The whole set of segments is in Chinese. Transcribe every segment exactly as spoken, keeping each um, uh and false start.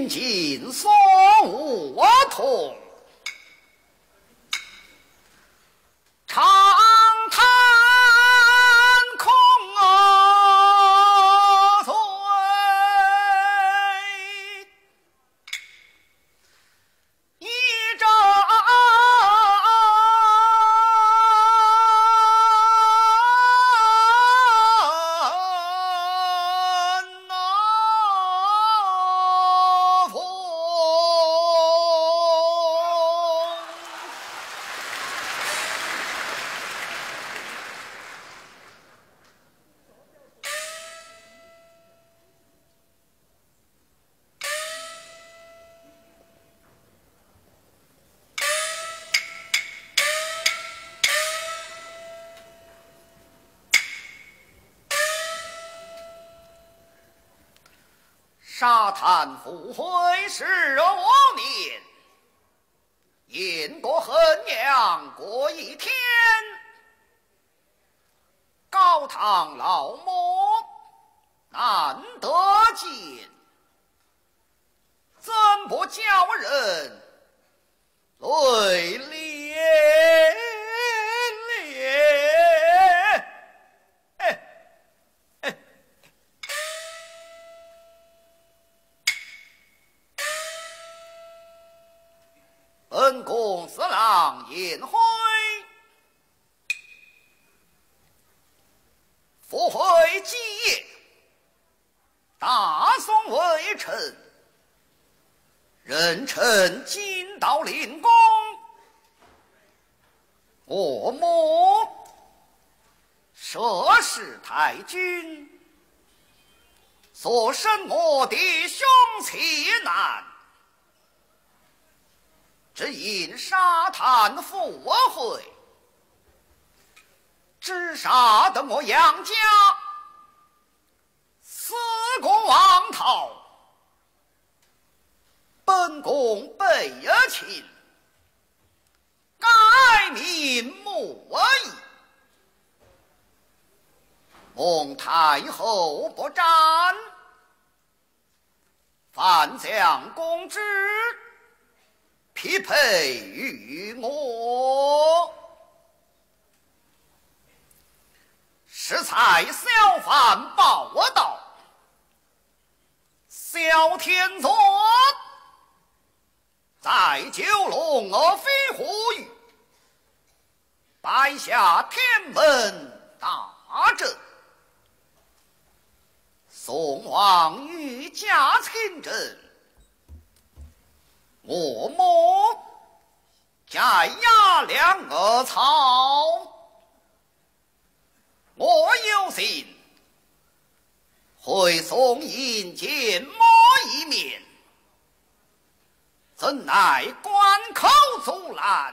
尽所无同，长叹空碎，一阵沙滩赴会十五年，雁过衡阳过一天。高堂老母难得见，怎不叫人泪涟涟？哎哎，本宫四郎颜辉，赴会祭宴，大宋微臣，任臣进到灵宫。我母涉世太君，所生我弟兄妻难，只因沙滩赴会，只杀得我杨家死过王逃。本宫悲情，改名莫矣。蒙太后不斩，范将公之匹配于我。适才小贩报我道，小天作在九龙而飞虎屿，摆下天门大阵。宋王御驾亲征，我母在压两个草，我有心会送引见某一面，怎奈关口阻拦，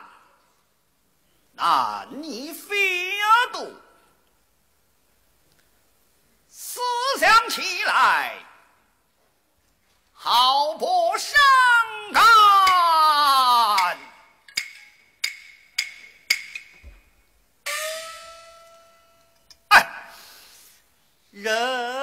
难以飞渡。思想起来，好不伤感。哎，人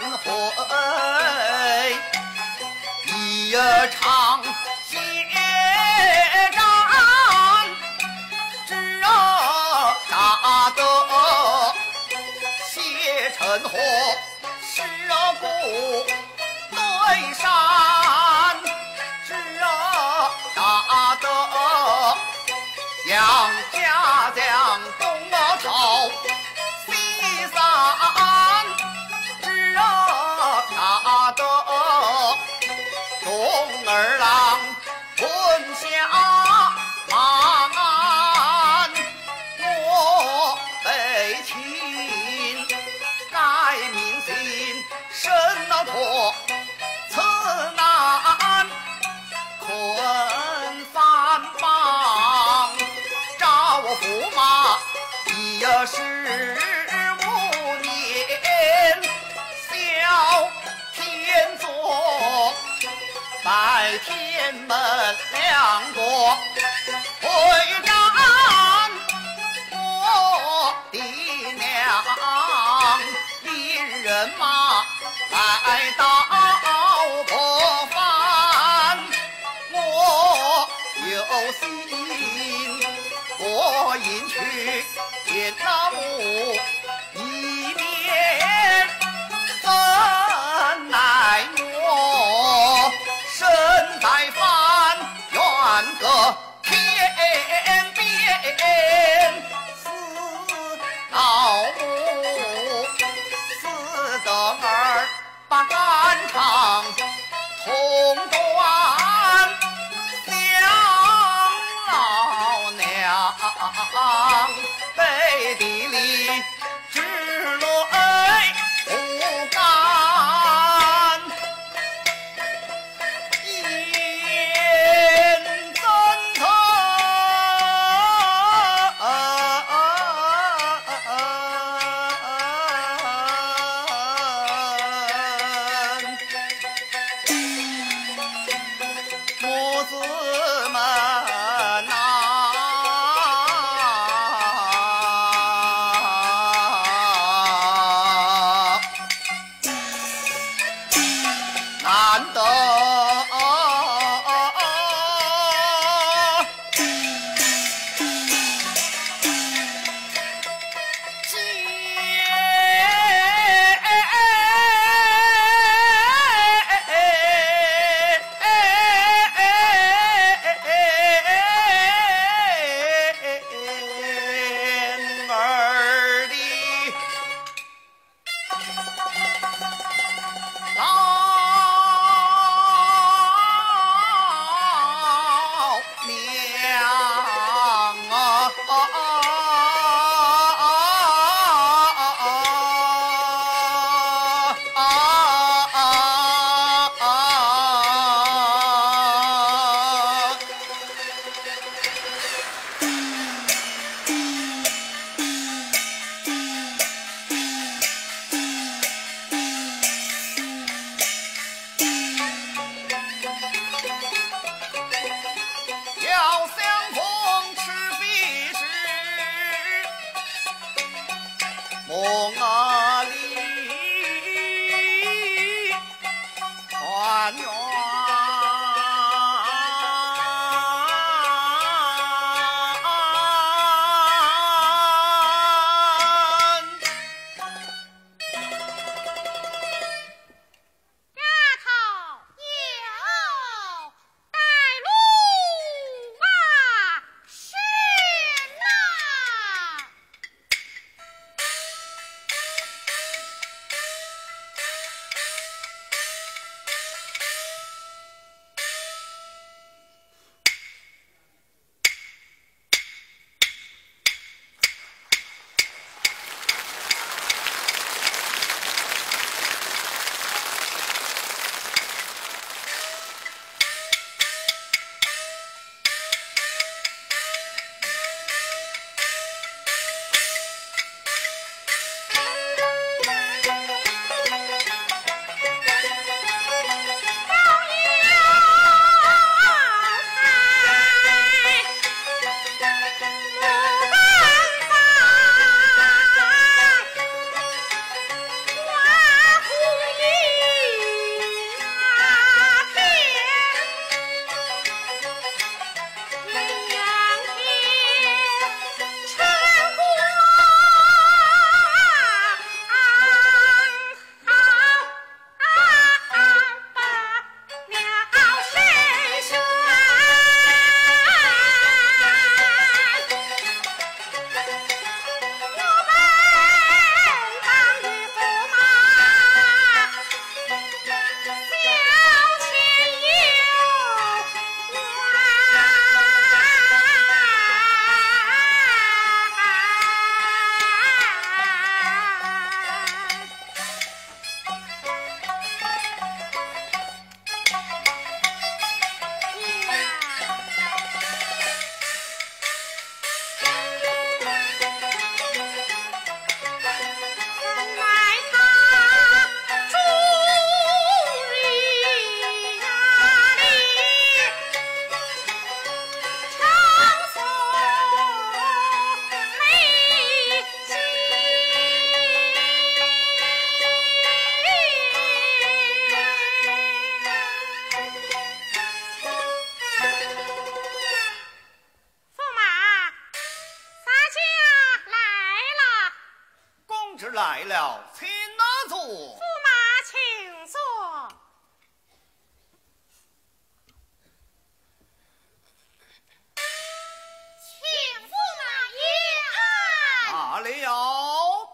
会一场血战，只打得血成河，尸骨对山，只打得杨家将东朝西散，只打得东儿郎吞下马鞍，我被擒，改民心生了错，此难困反邦，召我驸马一十五年，小天作拜天门两国会战，我的娘引人马来到破藩，我有心我引去天那母，一面怎奈我身在藩远隔天边，死老母死得儿把肝肠痛断，想老娘背地里直泪不干，眼睁睁母子们呐、 了，请拿坐。 驸马请坐。请驸马爷安。 罢了。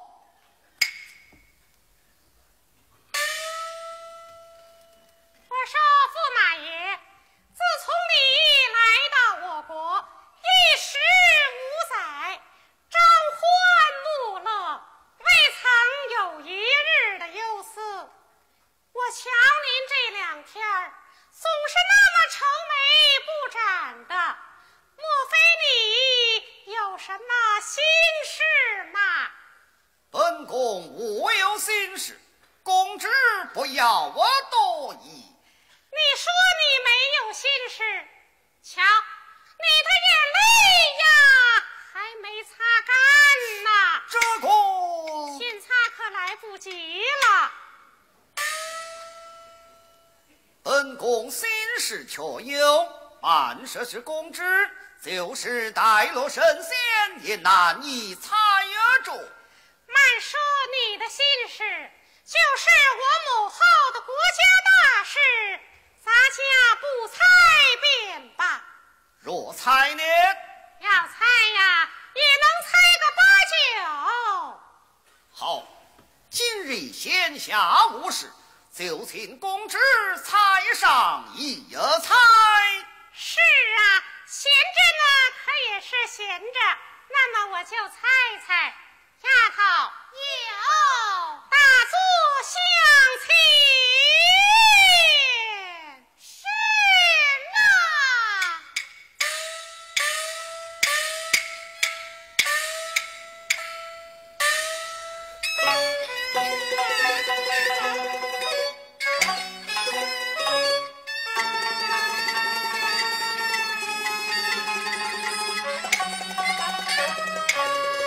我说驸马爷，自从你来到我国一十五载，朝欢暮乐，未曾有一日的忧思。我瞧您这两天儿总是那么愁眉不展的，莫非你有什么心事吗？ 本宫无有心事，公之不要我多疑。 你说你没有心事，瞧你的眼泪呀还没擦干呢， 这公先擦可来不及了。 本宫心事却有，办事是公之，就是带落神仙也难以猜得着。 慢说你的心事，就是我母后的国家大事，咱家不猜便罢。 若猜呢？ 要猜呀，也能猜个八九。 好，今日闲暇无事，就请公之猜上一猜。 是啊，闲着呢，可也是闲着。那么我就猜猜，丫头有大坐相亲。是啊。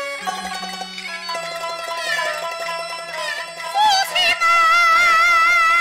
父亲们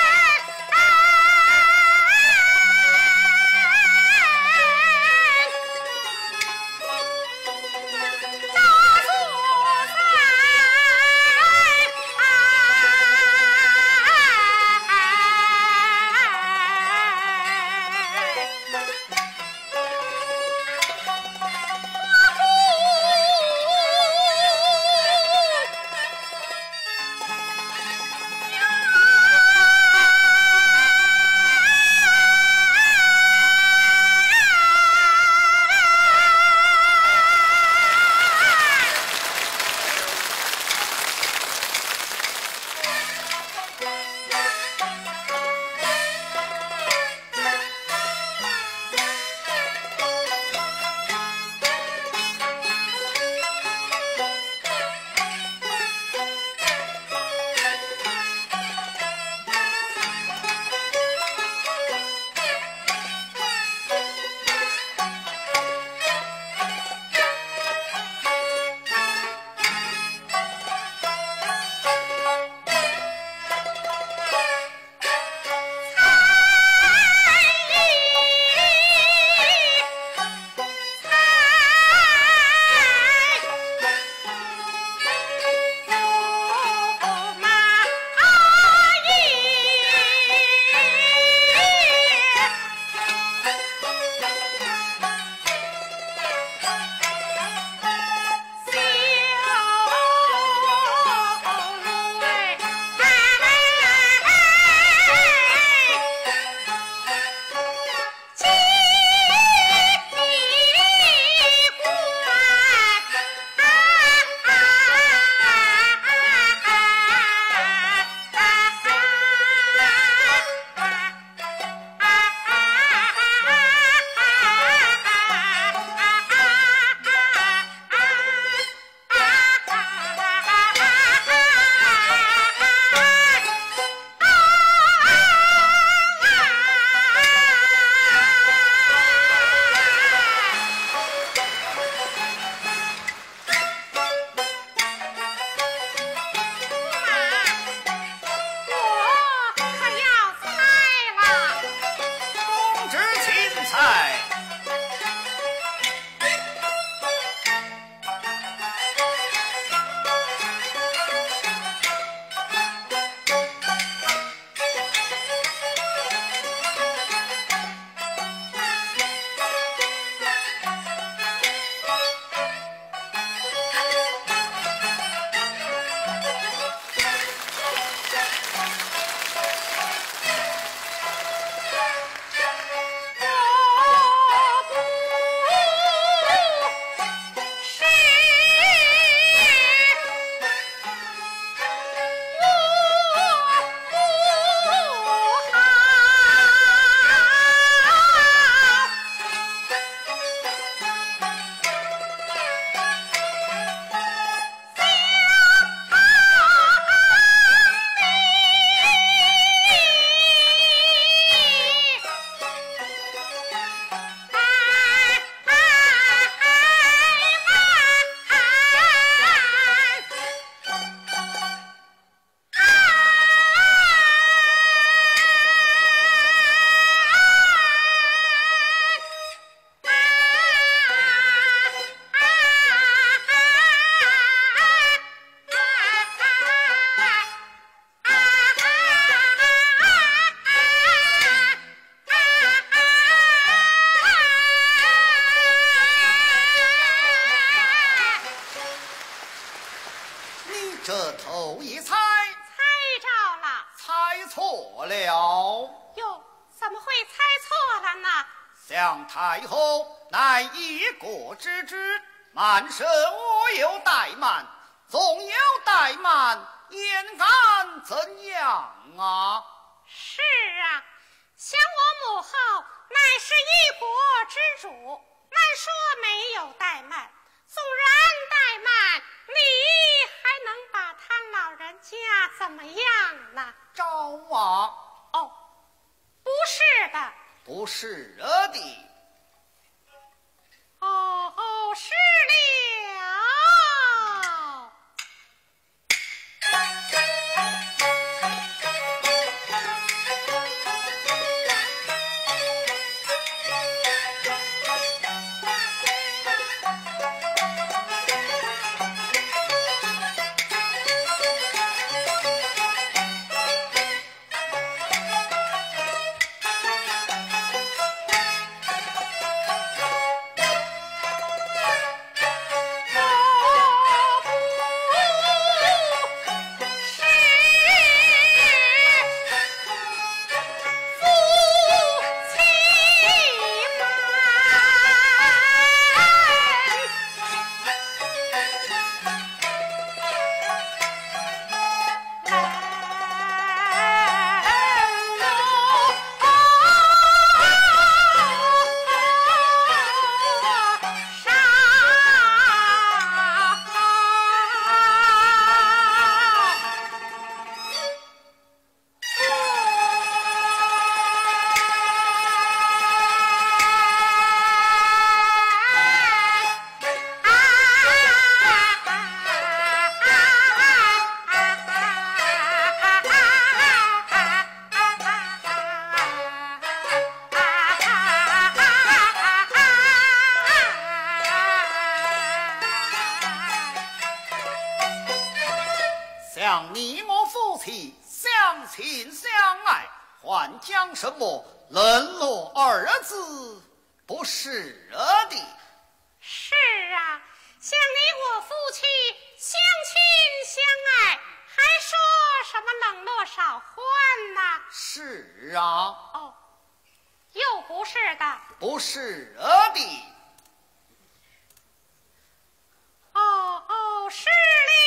错了。 哟，怎么会猜错了呢？ 想太后乃一国之主，满身我有怠慢，纵有怠慢，焉敢怎样啊？ 是啊，想我母后乃是一国之主，难说没有怠慢。纵然怠慢，你还能把他老人家怎么样呢？ 招啊！ 哦，不是的。 不是的。 哦哦，是了。 像你我夫妻相亲相爱，还讲什么冷落二字？不是的。 是啊，像你我夫妻相亲相爱，还说什么冷落少欢呢？ 是啊。 哦，又不是的。 不是的。 哦哦，是了。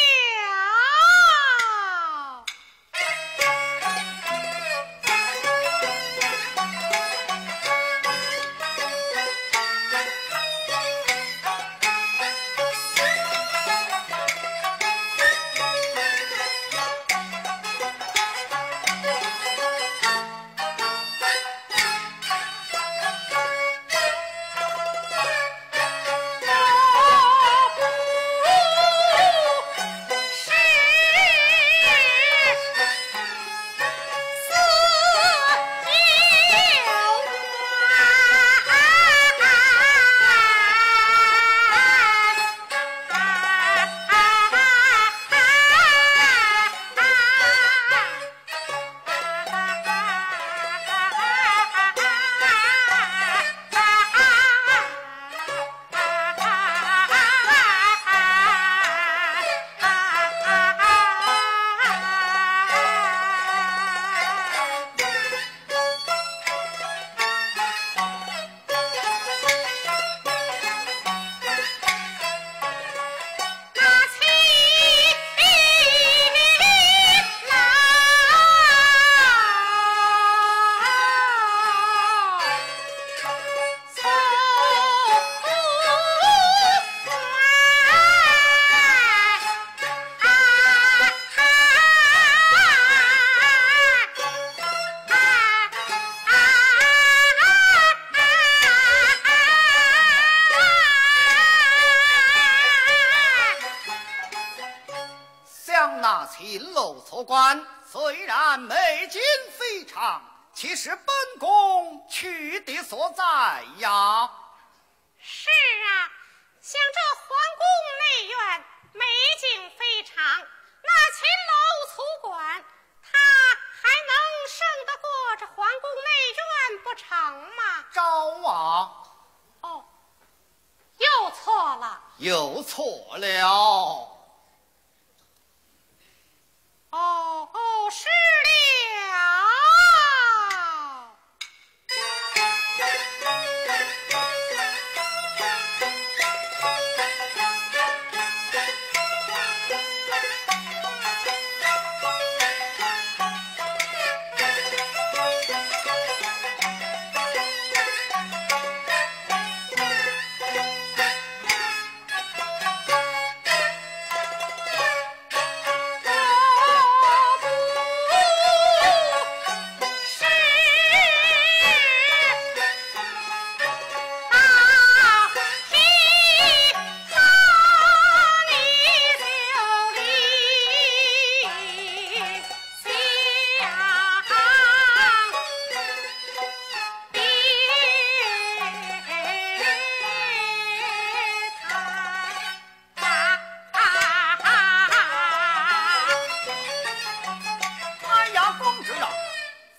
那青楼错官虽然美景非常，其实本宫去的所在呀。 是啊，像这皇宫内院美景非常，那青楼粗馆，他还能胜得过这皇宫内院不成吗？ 招啊！ 哦，又错了， 又错了。 哦哦，是了。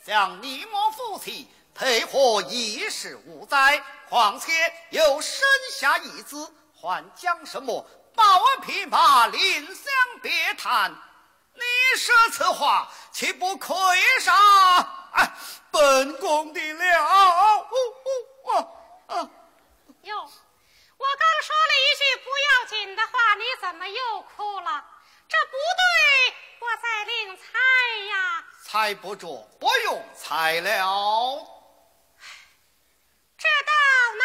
将你我夫妻配合一时无灾，况且又生下一子，还讲什么抱儿琵琶临香别谈？你说此话，岂不愧上哎本宫的了？哦哦哦哟，我刚说了一句不要紧的话，你怎么又哭了？这不对，我再另猜呀。 猜不着，不用猜了。 这倒难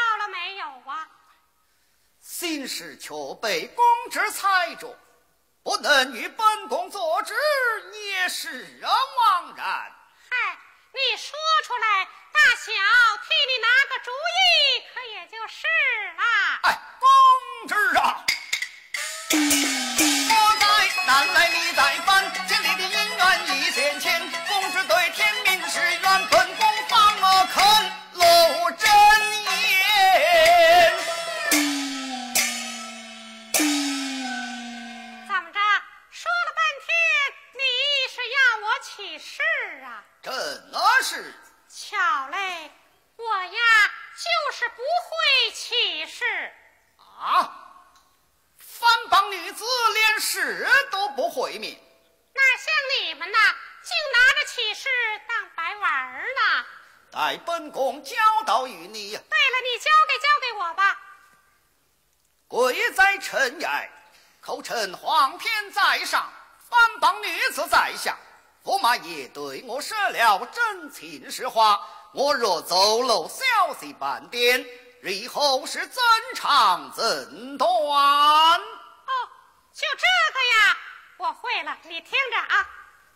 是却被公之猜中，不不能与本宫作之，也是枉然。 嗨，你说出来，大小替你拿个主意，可也就是了。 哎，公知啊，我在南来，你在翻，千里的姻缘一线牵。公知对天命是缘，本宫方我肯露真言。 怎么着？说了半天，你是要我起誓啊？ 真的是。 巧嘞，我呀就是不会起誓啊！番邦女子连誓都不会命， 哪像你们呐，竟拿着起誓当白玩儿呢？ 待本宫教导于你。 对了，你教给教给我吧。 贵在尘埃，口称皇天在上，番邦女子在下。驸马爷对我说了真情实话，我若走漏消息半点，日后是怎长怎短？ 哦，就这个呀，我会了，你听着啊。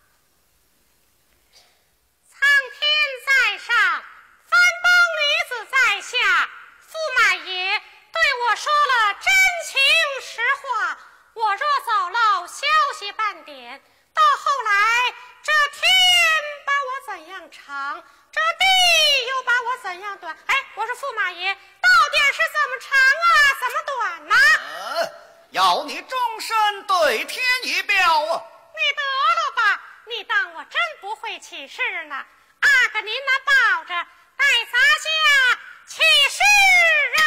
苍天在上，番邦女子在下，驸马爷对我说了真情实话，我若走漏消息半点，到后来这天把我怎样长，这地又把我怎样短？哎，我说驸马爷，到底是怎么长啊，怎么短呢、啊？ 呃，要你终身对天一表啊！ 你得了吧，你当我真不会起誓呢？阿哥您那抱着，带咱家起誓啊！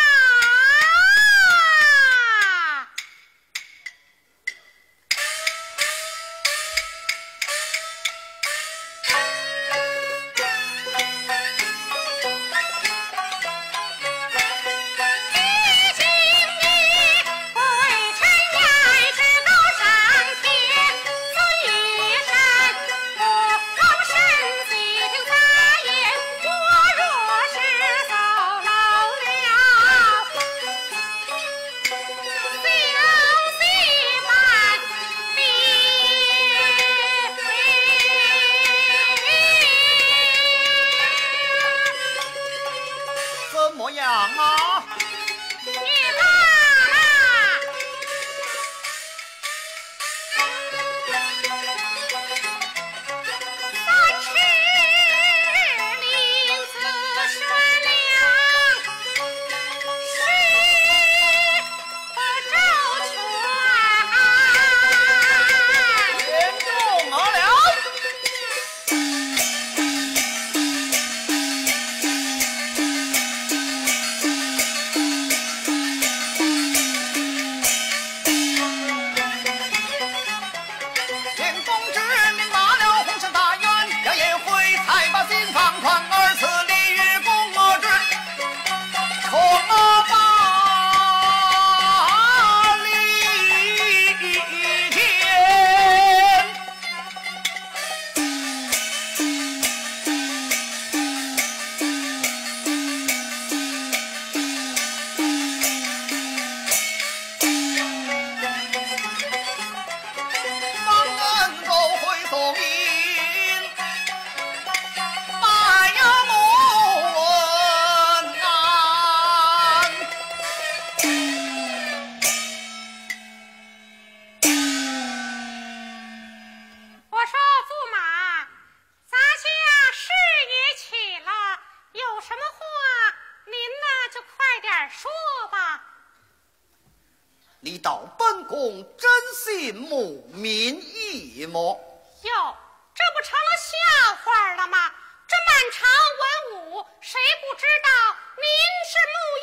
你道本宫真心慕名义么？ 哟，这不成了笑话了吗？这满朝文武，谁不知道您是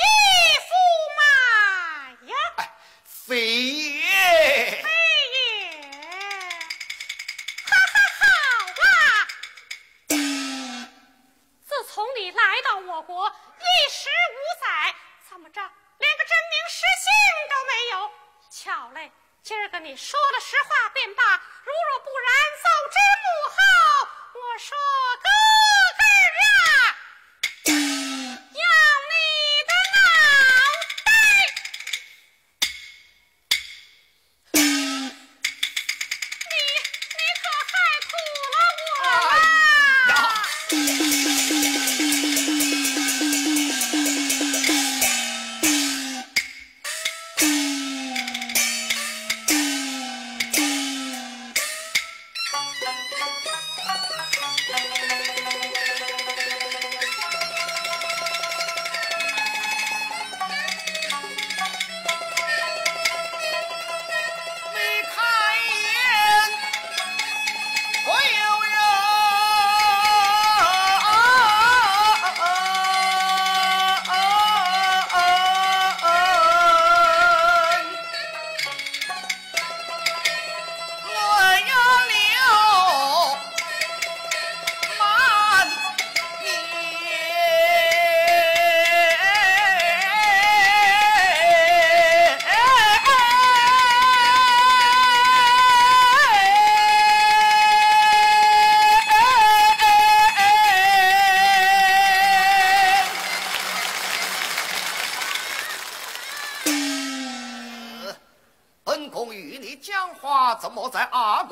穆义驸马呀？ 哎，非也， 非也，哈哈，好啊！自从你来到我国一时五载，怎么着，连个真名实姓都没有？巧嘞，今儿个你说了实话便罢，如若不然，奏之母后，我说哥哥啊，要你的脑袋！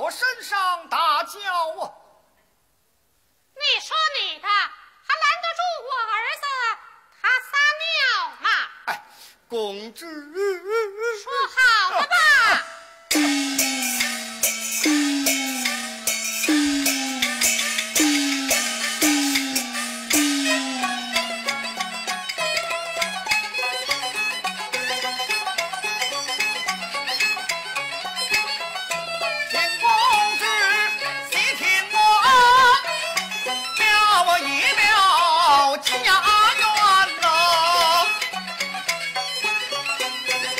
我身上大叫啊！ 你说你的，还拦得住我儿子他撒尿吗？ 哎，公主， 说好了吧。 家园呐，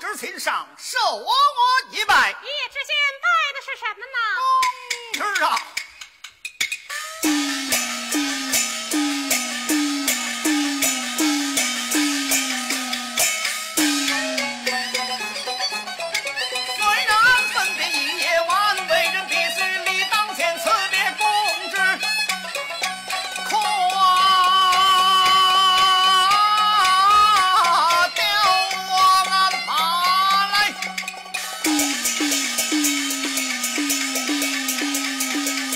之亲上，受我我一拜。 一之间拜的是什么呢？ 公之啊！虽然分别一夜晚，为人必须立当前，辞别公之。夸掉我安爬来。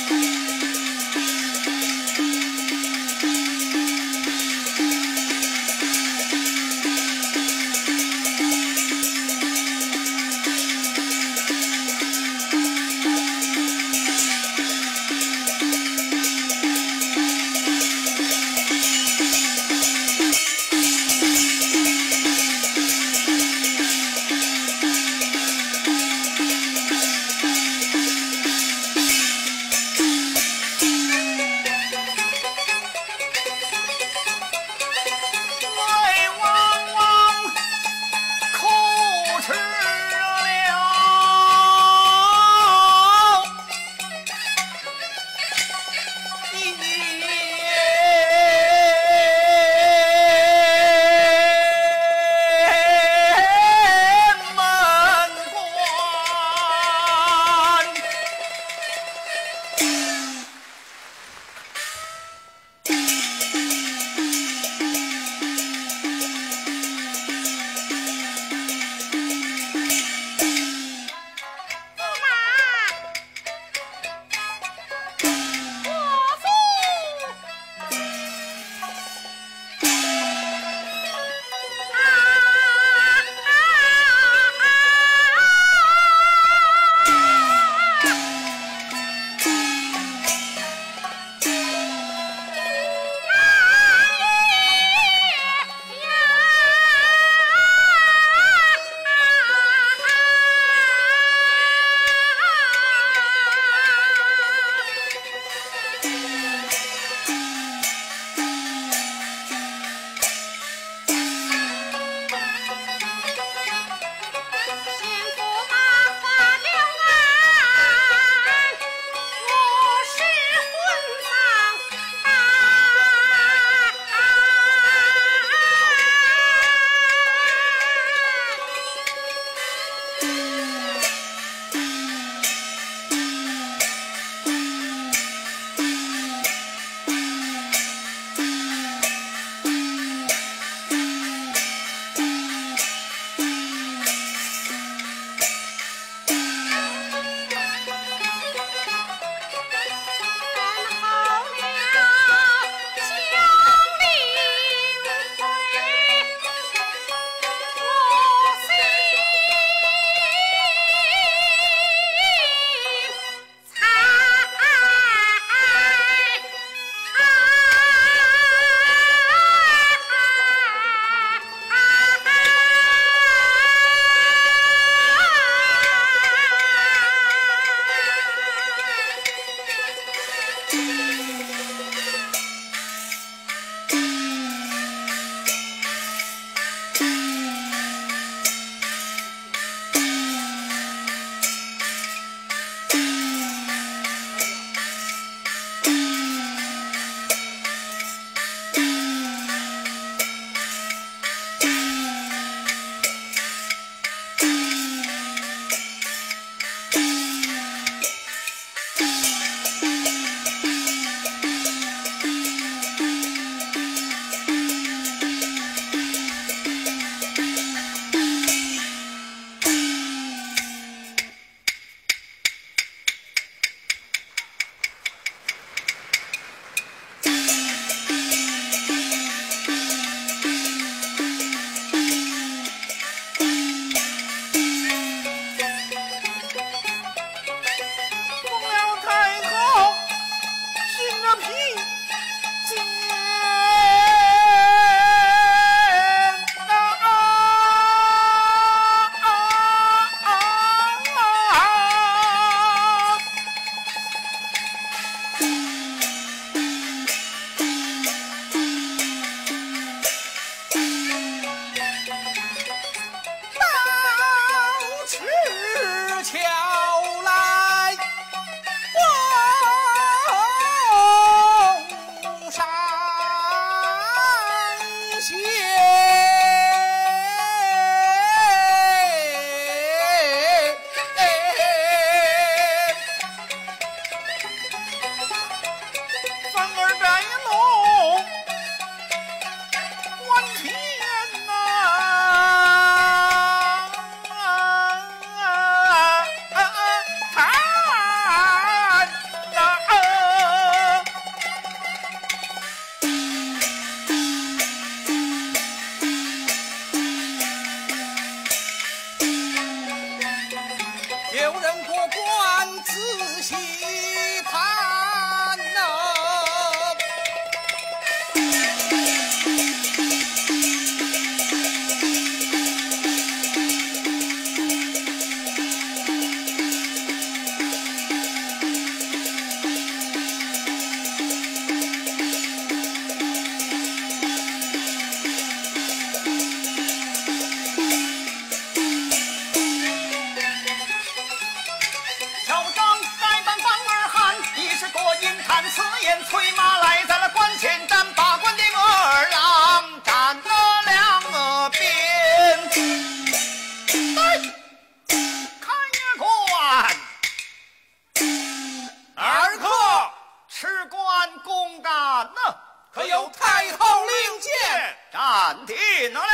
进了。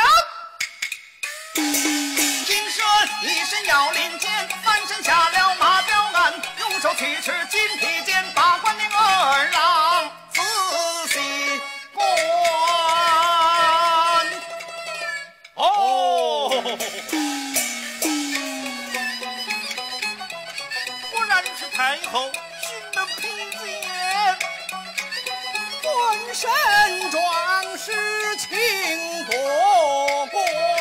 金蛇一身要领剑，翻身下了马吊鞍，用手提持金披剑，把关的二郎仔细观。 哦，果然是太后寻得披剑， 浑身装饰情多关。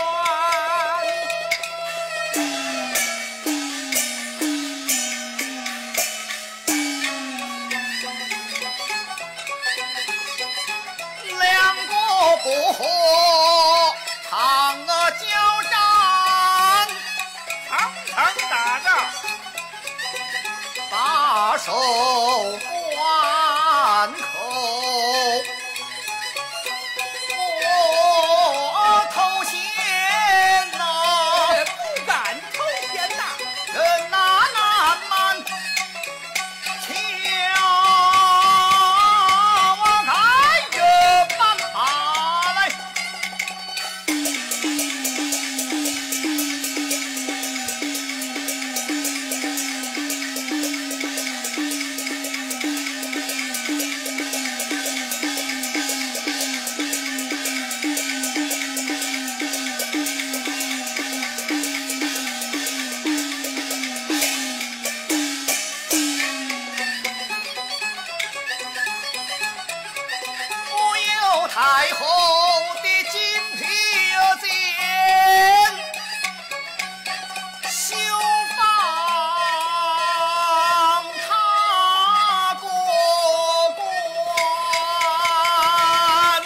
两个不和，堂而交战， 堂堂打仗， 把守关口。我头衔呐， 不敢头衔呐， 人哪难瞒，瞧我看这般爬来。我有太后的金披剑，休放他过关。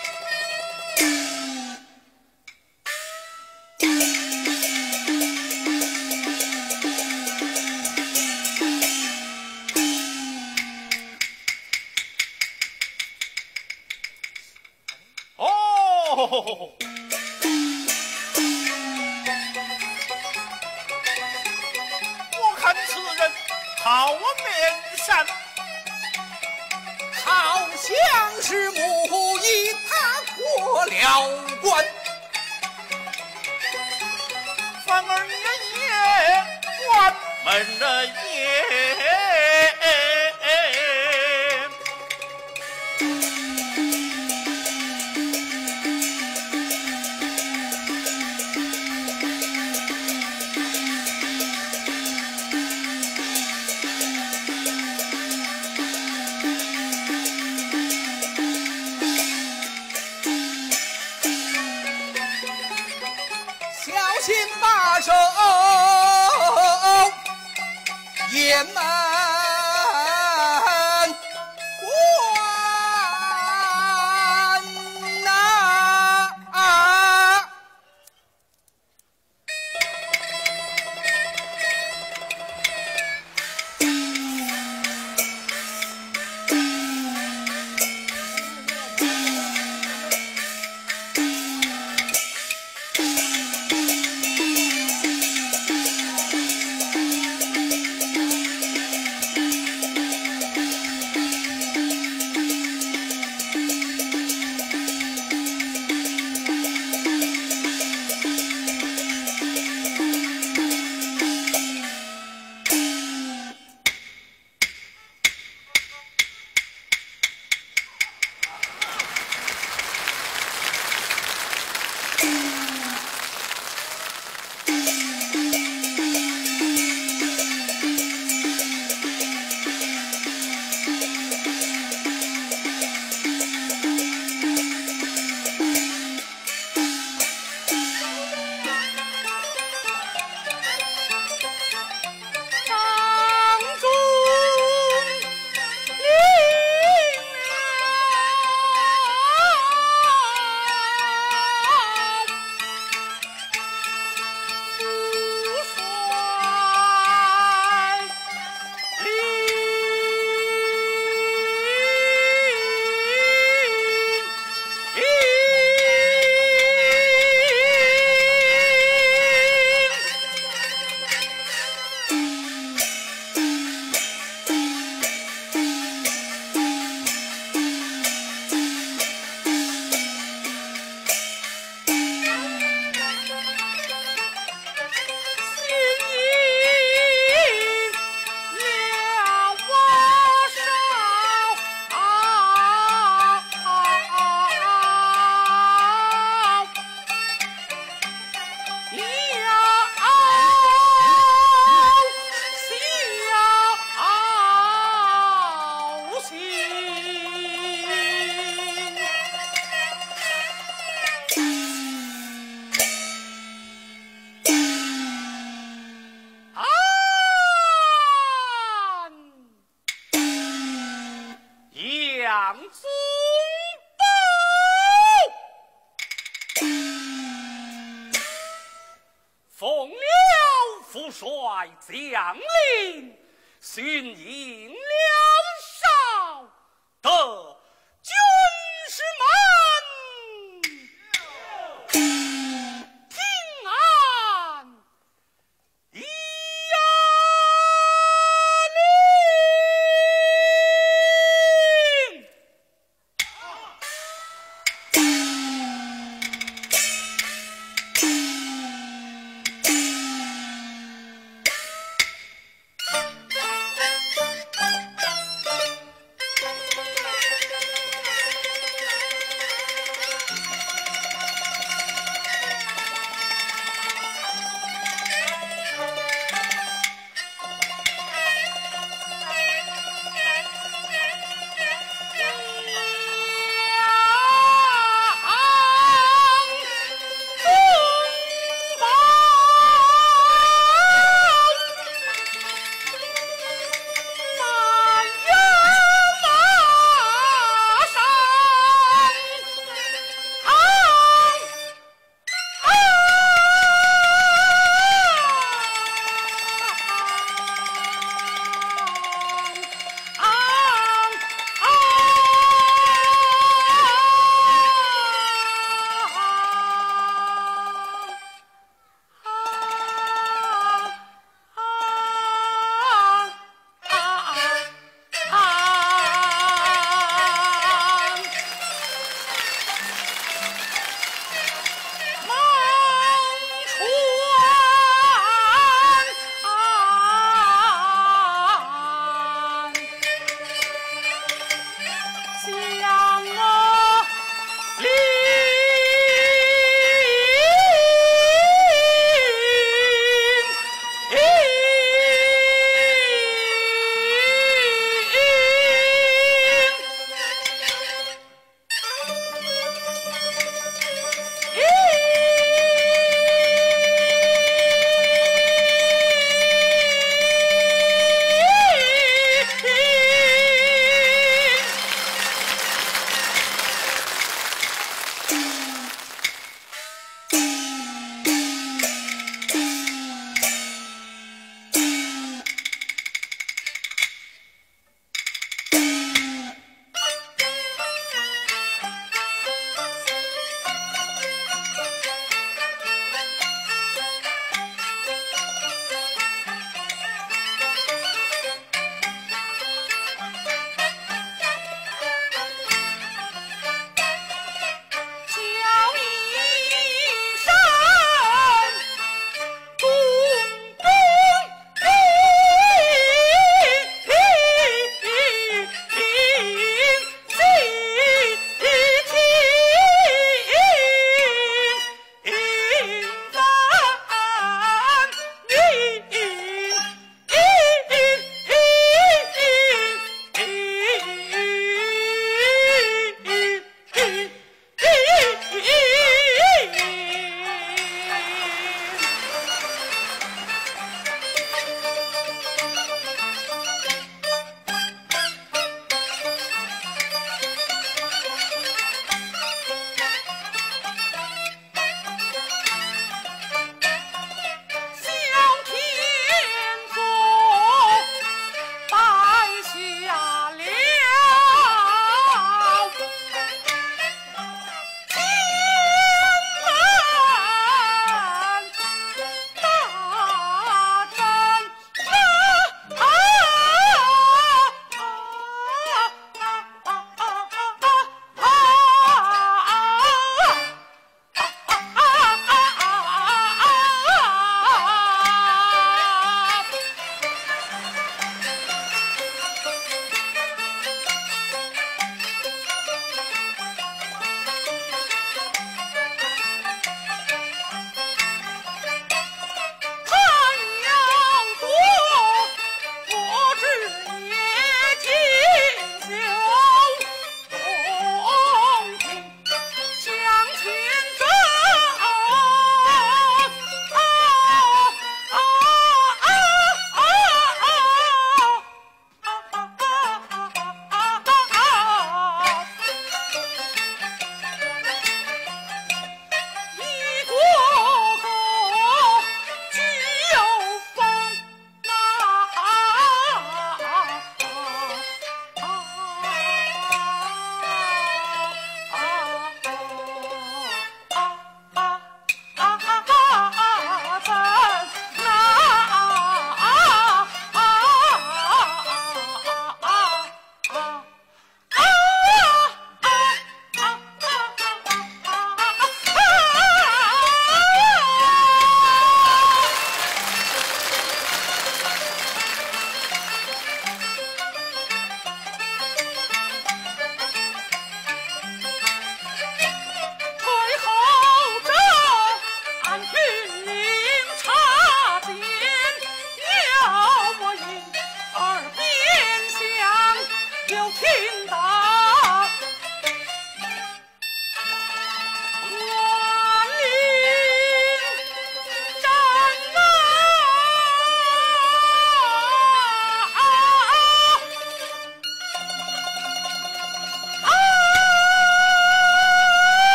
哦，我看此人好面善， 好像是木已他过了关， 反而也也关门了也。 小心把守雁门关呐、 副帅将领，巡营两哨，得军士们平安一呀令。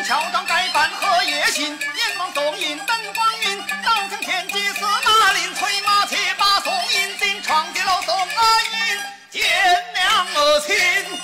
乔装改扮荷叶新，阎王送银灯光云，道成天机司马令，催马且把宋引进，闯进了宋阿银见娘儿亲。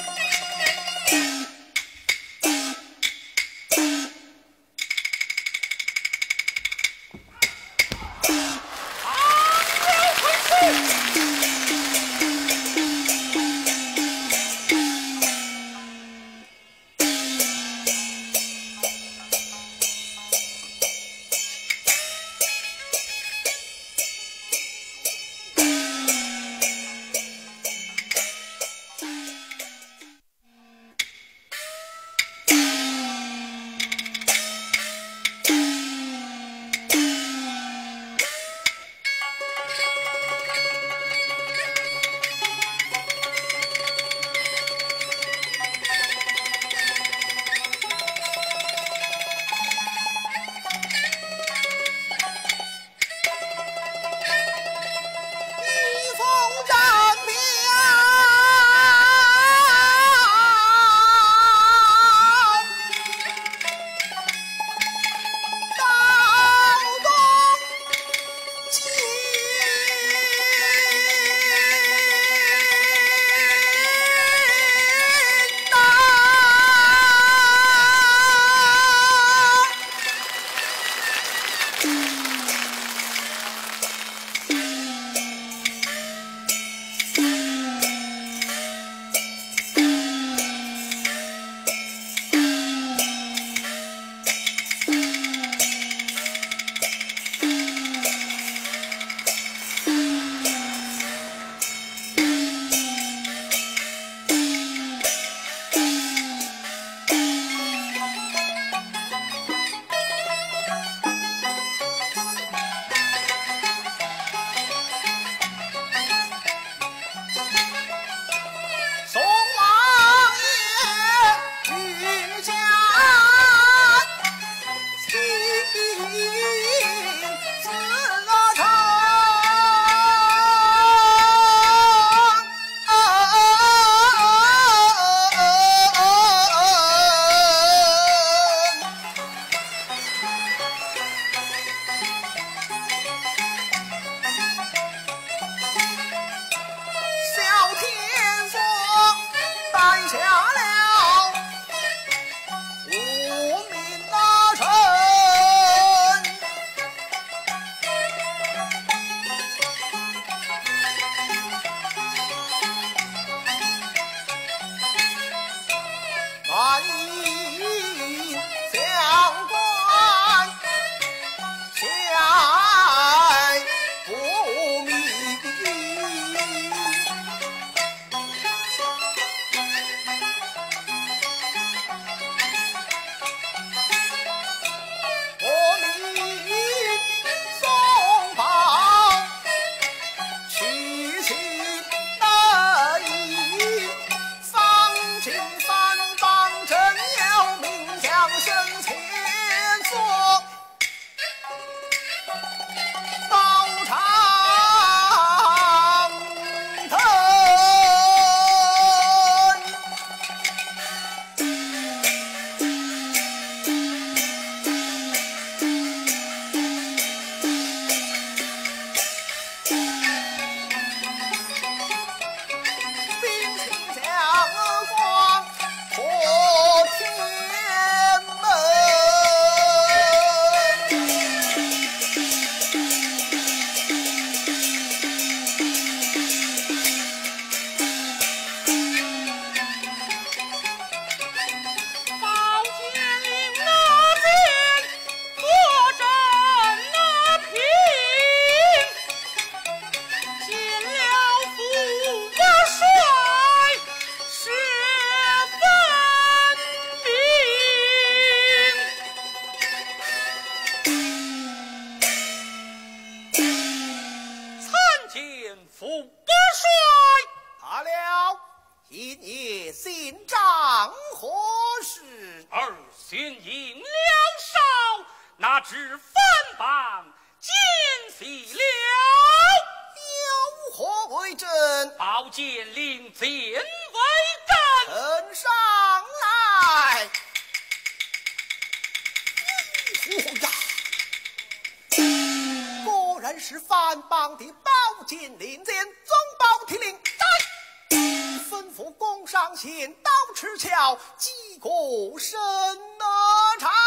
原是藩邦的宝金令箭，总保提令在，吩咐宫上先到赤桥，击鼓声那场。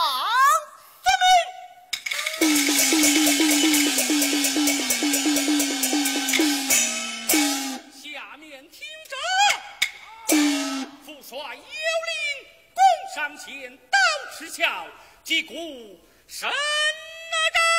下面听着，父帅有令，宫上先到赤桥，击鼓声那场。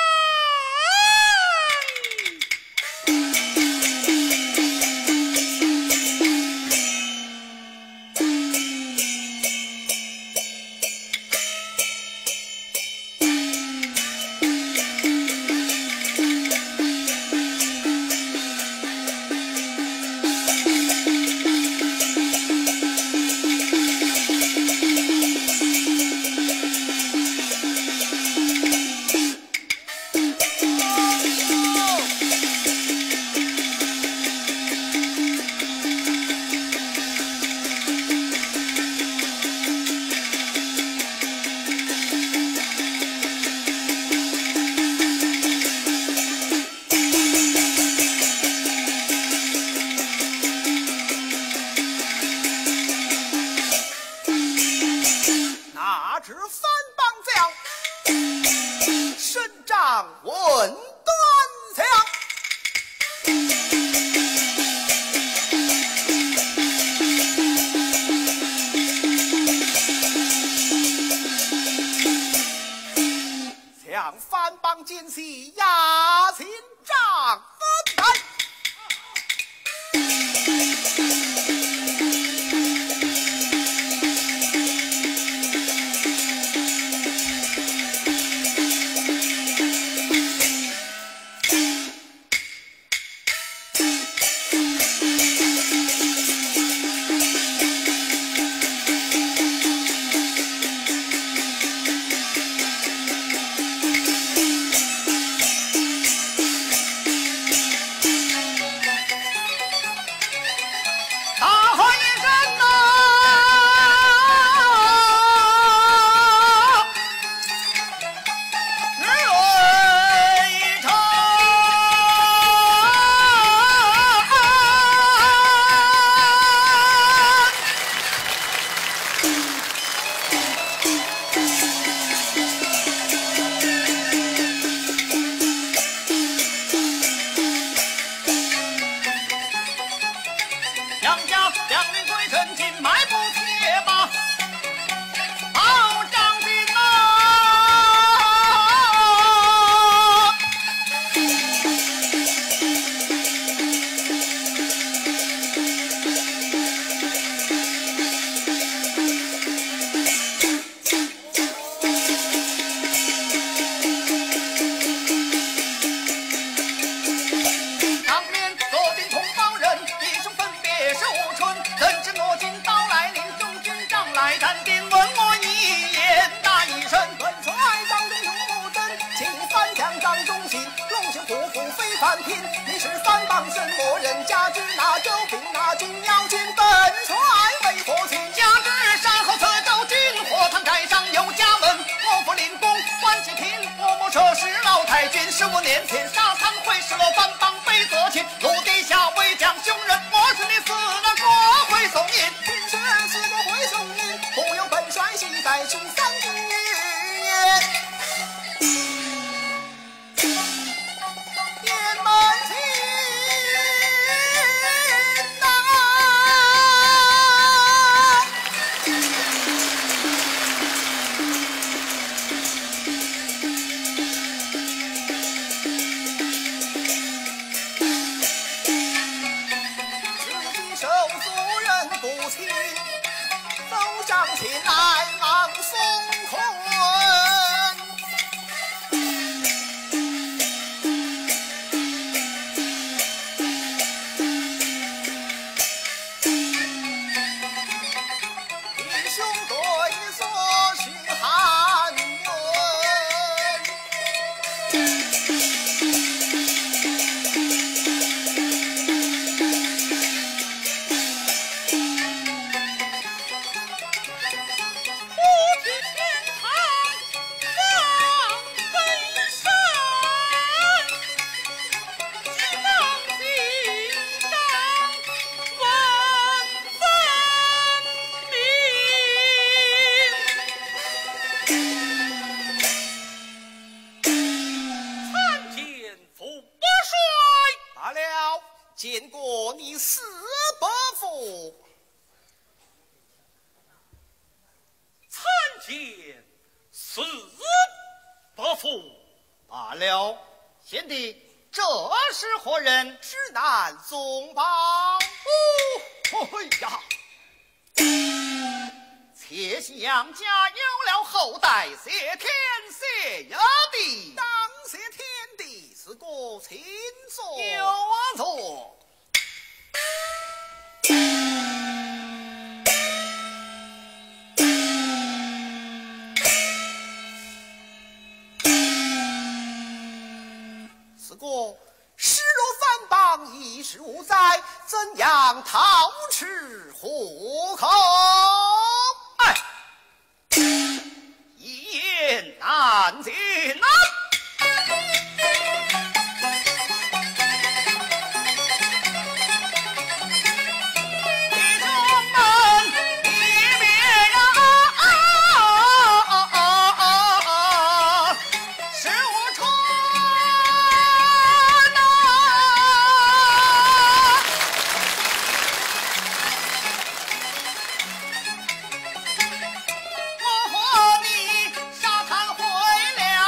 今夕压心丈分开。你是藩邦什么人？加之那州兵那军要进本帅为何亲？ 加之山后侧州军，火塘寨上有家门。我府领功关济平，我母车是老太君。十五年前沙场会失落藩邦被责擒，陆地下为将凶人，我是你死了国会送银。 听说死国会送银，不有本帅系在青三军也。 参见副不帅。 罢了，见过你四伯父。 参见四伯父。 罢了，贤弟，这是何人？ 指南宗保。 哦，哎呀！妾系杨家有了后代，谢天谢地， 当谢天地，是个亲座。 有啊座。 是个失若反邦，一时无灾，怎样讨吃活口？ 哎，一言难尽啊！弟兄们，一别呀，使我传呐！我和你沙滩回了。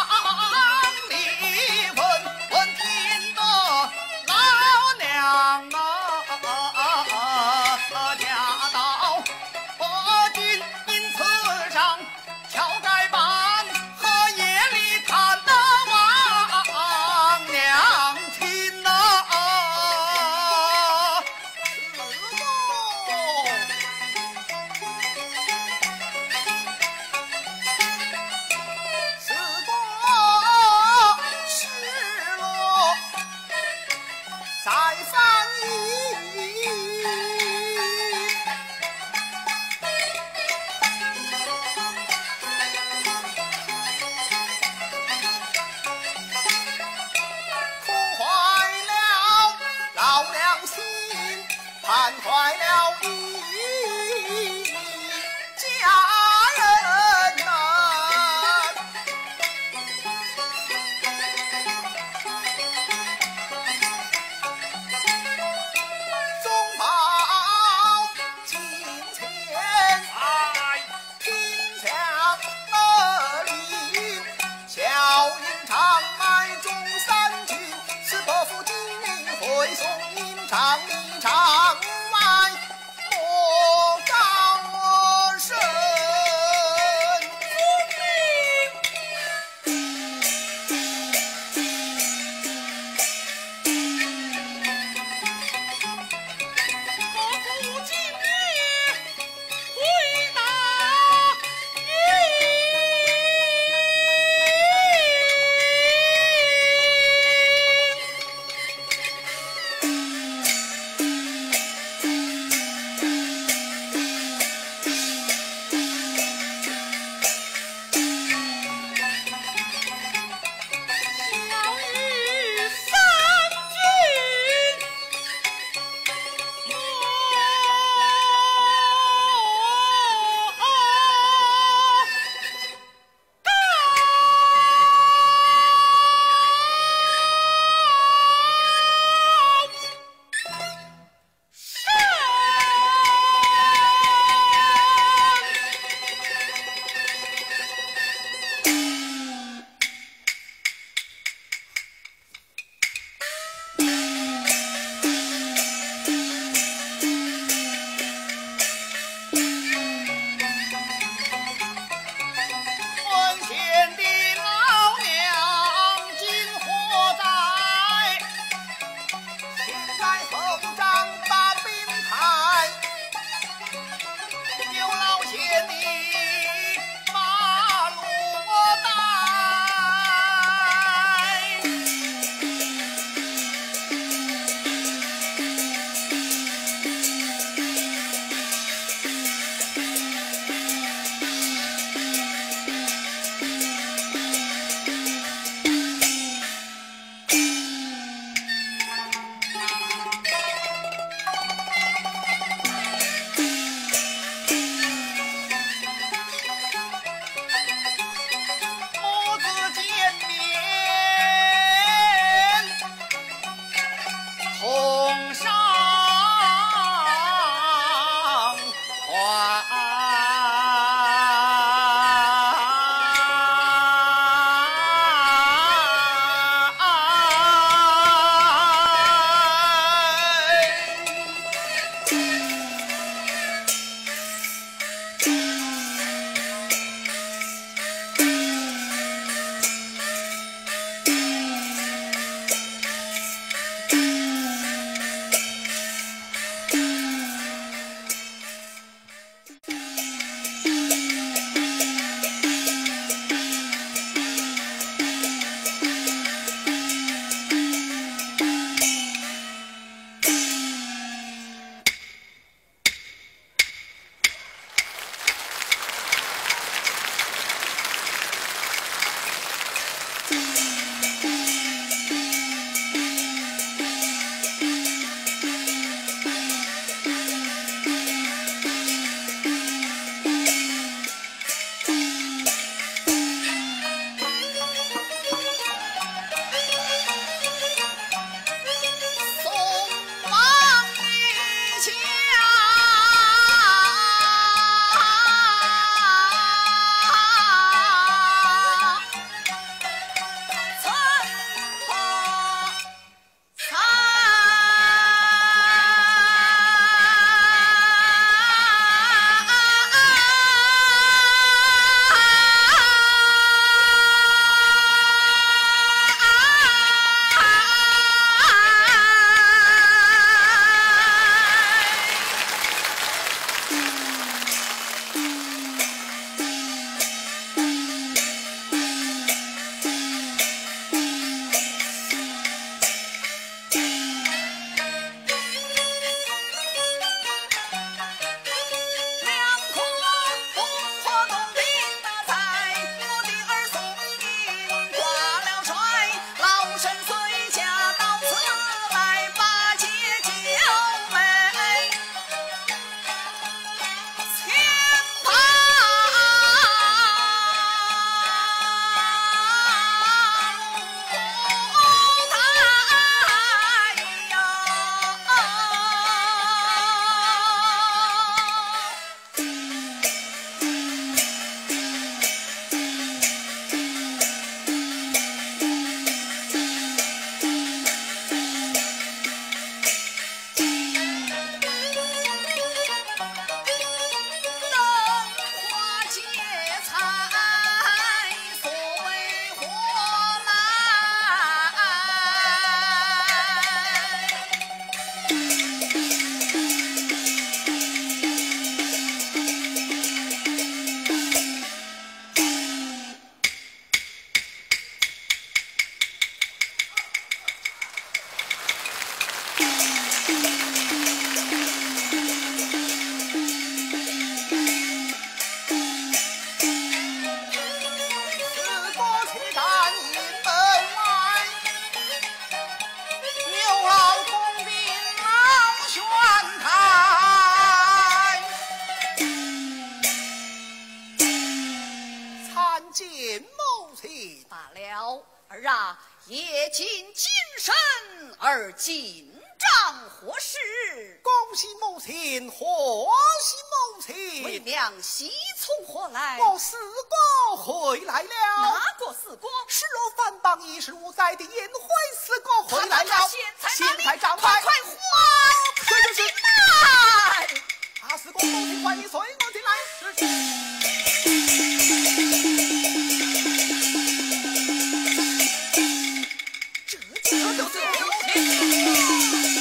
见母亲。 罢了，儿啊，夜尽精神而进帐何事？ 恭喜母亲，贺喜母亲！ 为娘喜从何来？ 我四哥回来了。 哪个四哥？ 失落藩邦一十五载的颜回四哥回来了。 他现在现在长快快还进来！ 大四哥，母亲唤你随我进来。 这就就是母亲。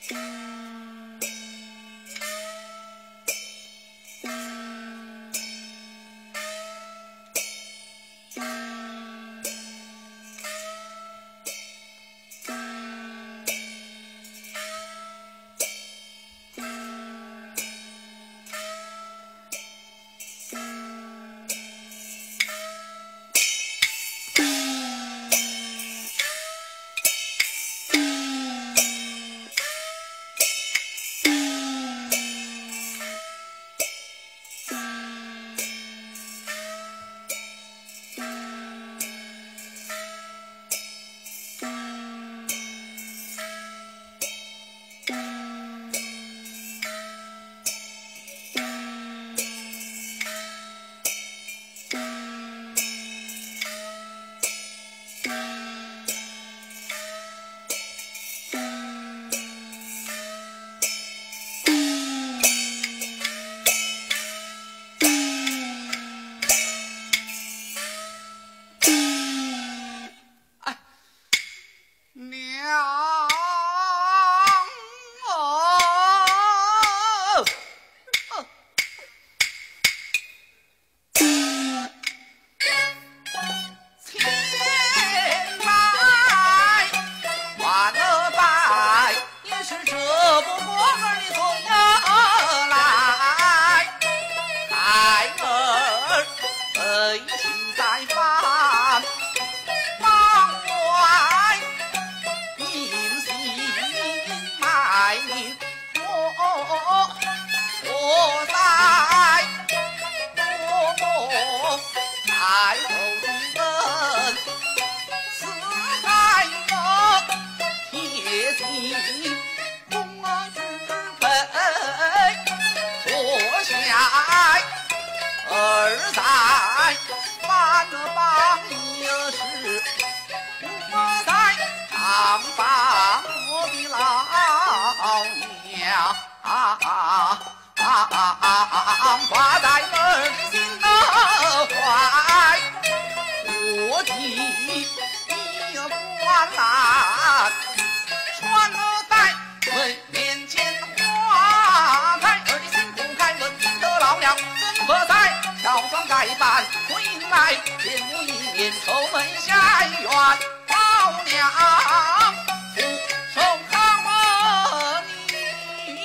挂在儿心的怀，我的一挂篮，穿了带问面前花开，儿的辛苦开问得老了怎么在？乔装改扮回来，见我一面愁眉下冤，老娘俯首抗我你。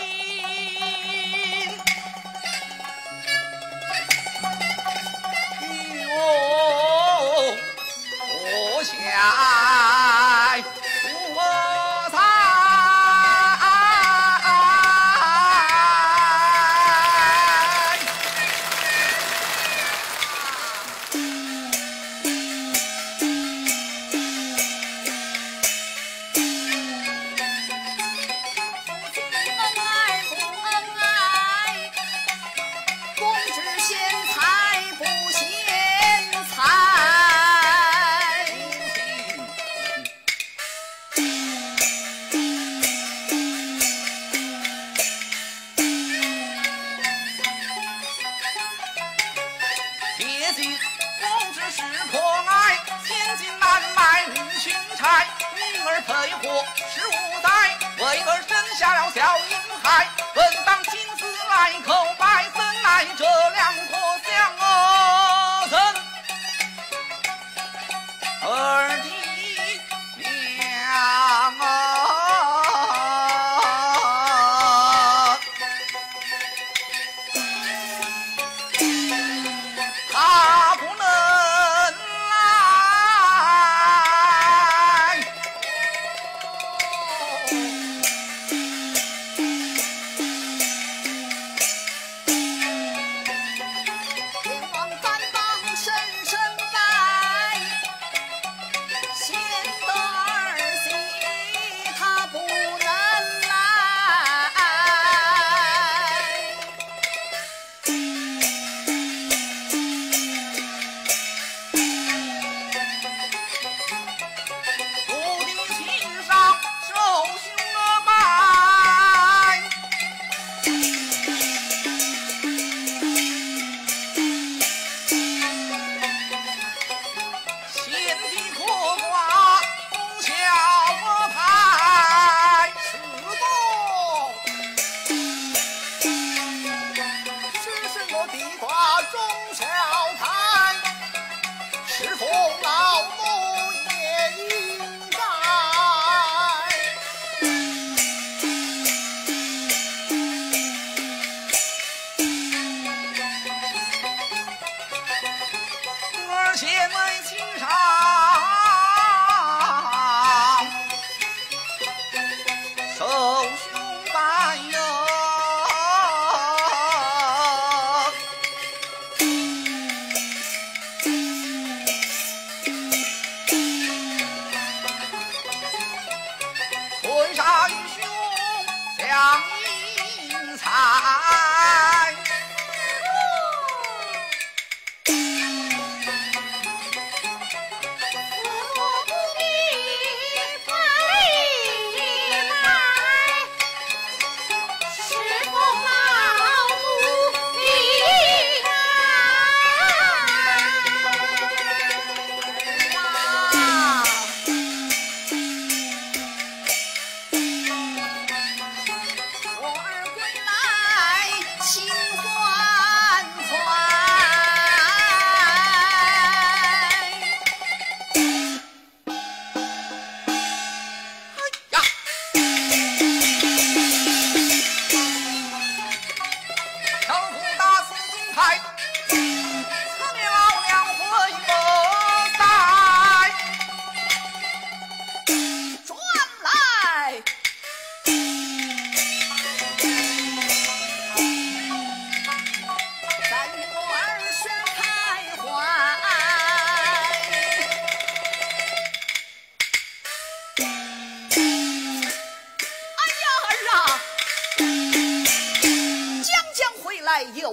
我下我在。配货十五载，为儿生下了小婴孩，本当亲自来叩拜，怎奈这两颗香儿人儿的娘啊，他不能来。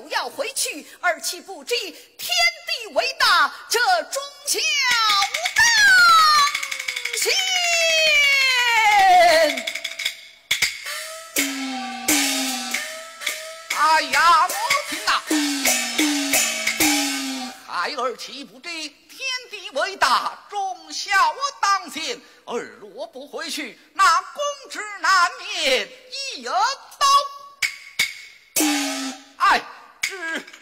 又要回去，而岂不知天地为大，这忠孝当先。 哎呀，母亲呐，孩儿岂不知天地为大，忠孝当先，儿若不回去，那公职难免一刀。哎，之苦。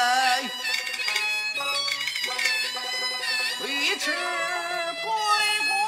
尉迟归国。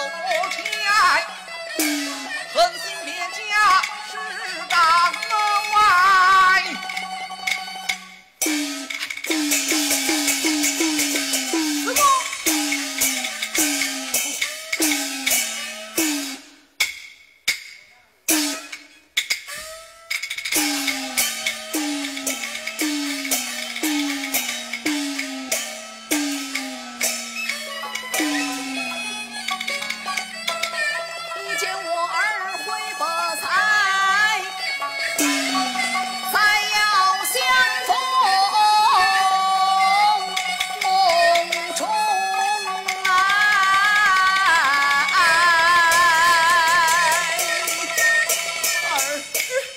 狠心别家是当外。怎么？你见我儿回不才，再要相逢梦中来。儿。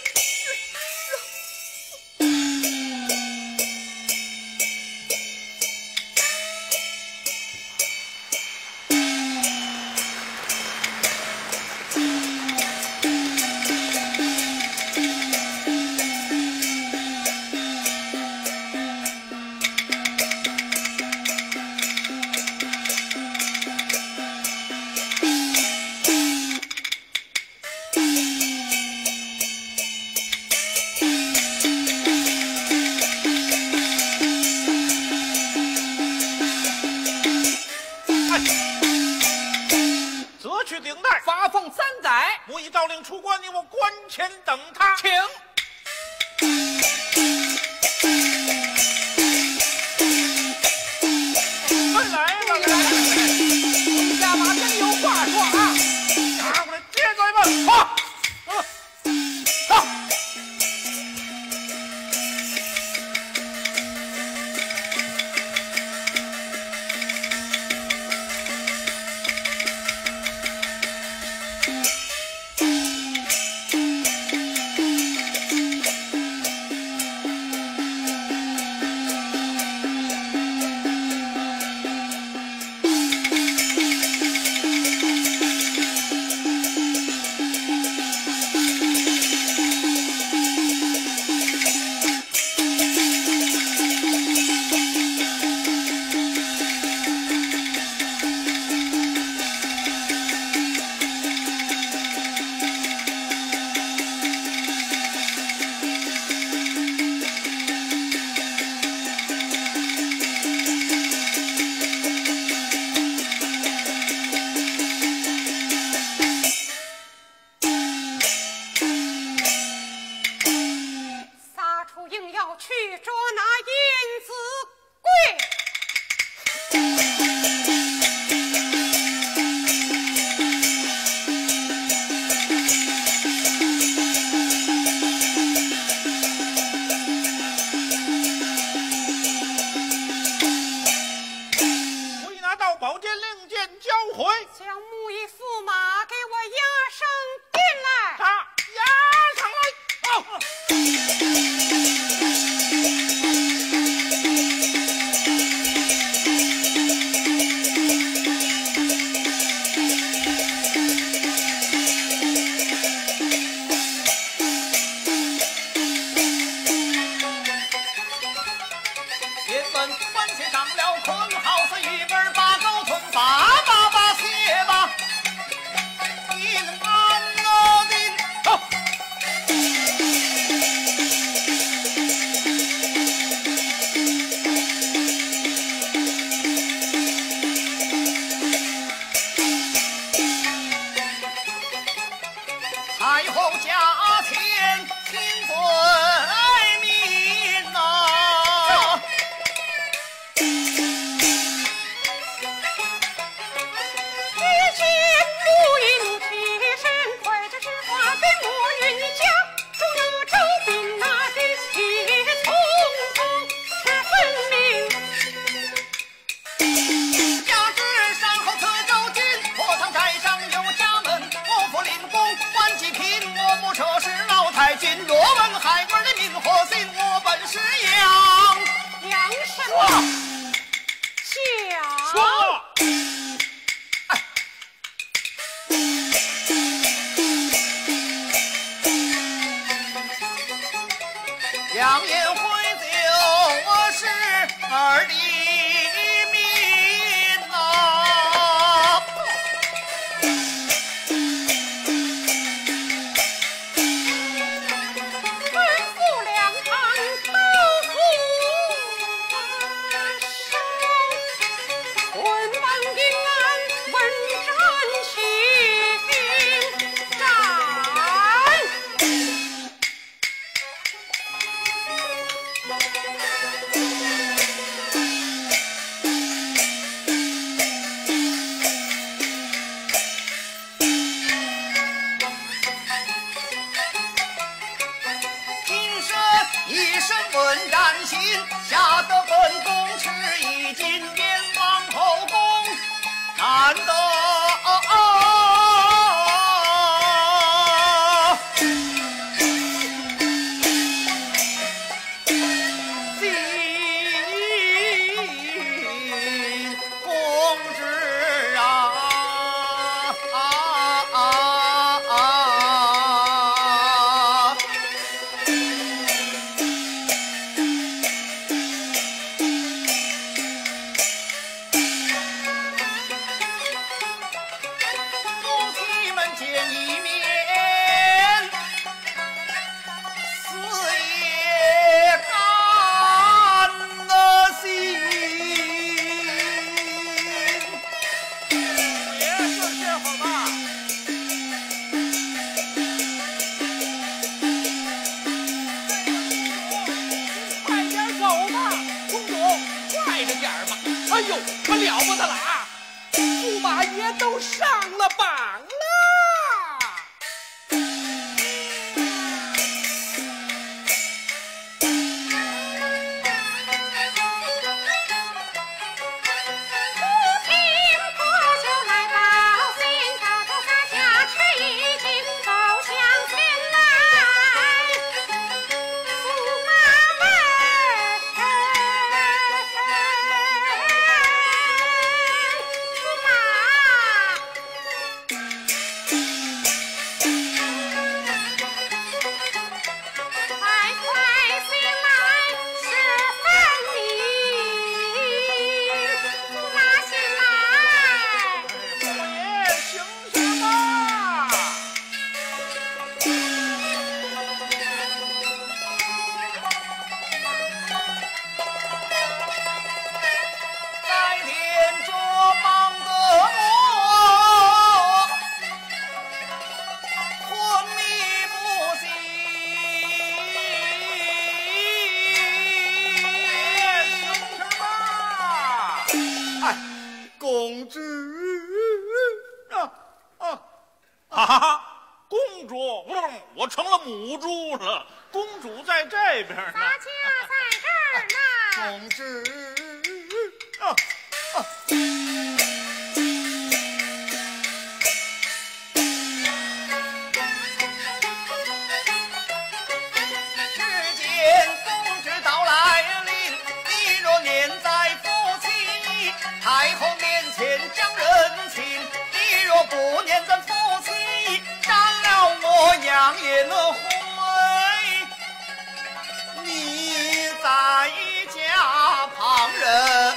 择取顶戴， 发奉三载， 木已诏令出关，你我关前等他。 请。 来来了，来来了， 下马真有话说啊！ 拿过来接着一吧，啊！啊！ 撒出硬要去捉拿银子贵。 我已拿到宝剑令箭交回， 将木一驸马给我押上殿来。 他押上来。哦。 原本关系上了困，好似鱼儿把狗吞，把把把写吧，你能安了定。 好。 太后驾前听罪民呐， 一见如意怒气神，快着纸花给我运家，祝那周兵那的血匆匆是分明。 家之上后侧周军，火塘寨上有家门，我府领功关济平，我母车是老太君。若问孩儿的名和姓，我本是杨杨什说小杨延辉就我是儿的民呐。 心，吓得本宫吃一惊，连往后宫，难得。 都上了榜了。 公主啊啊啊！公主，我成了母猪了。公主在这边呢。 大家在这儿呢。 公主啊啊！只见公主到来临，你若念在夫妻太后面前讲人情，你若不念咱夫妻，长了我养颜会，你在家旁人。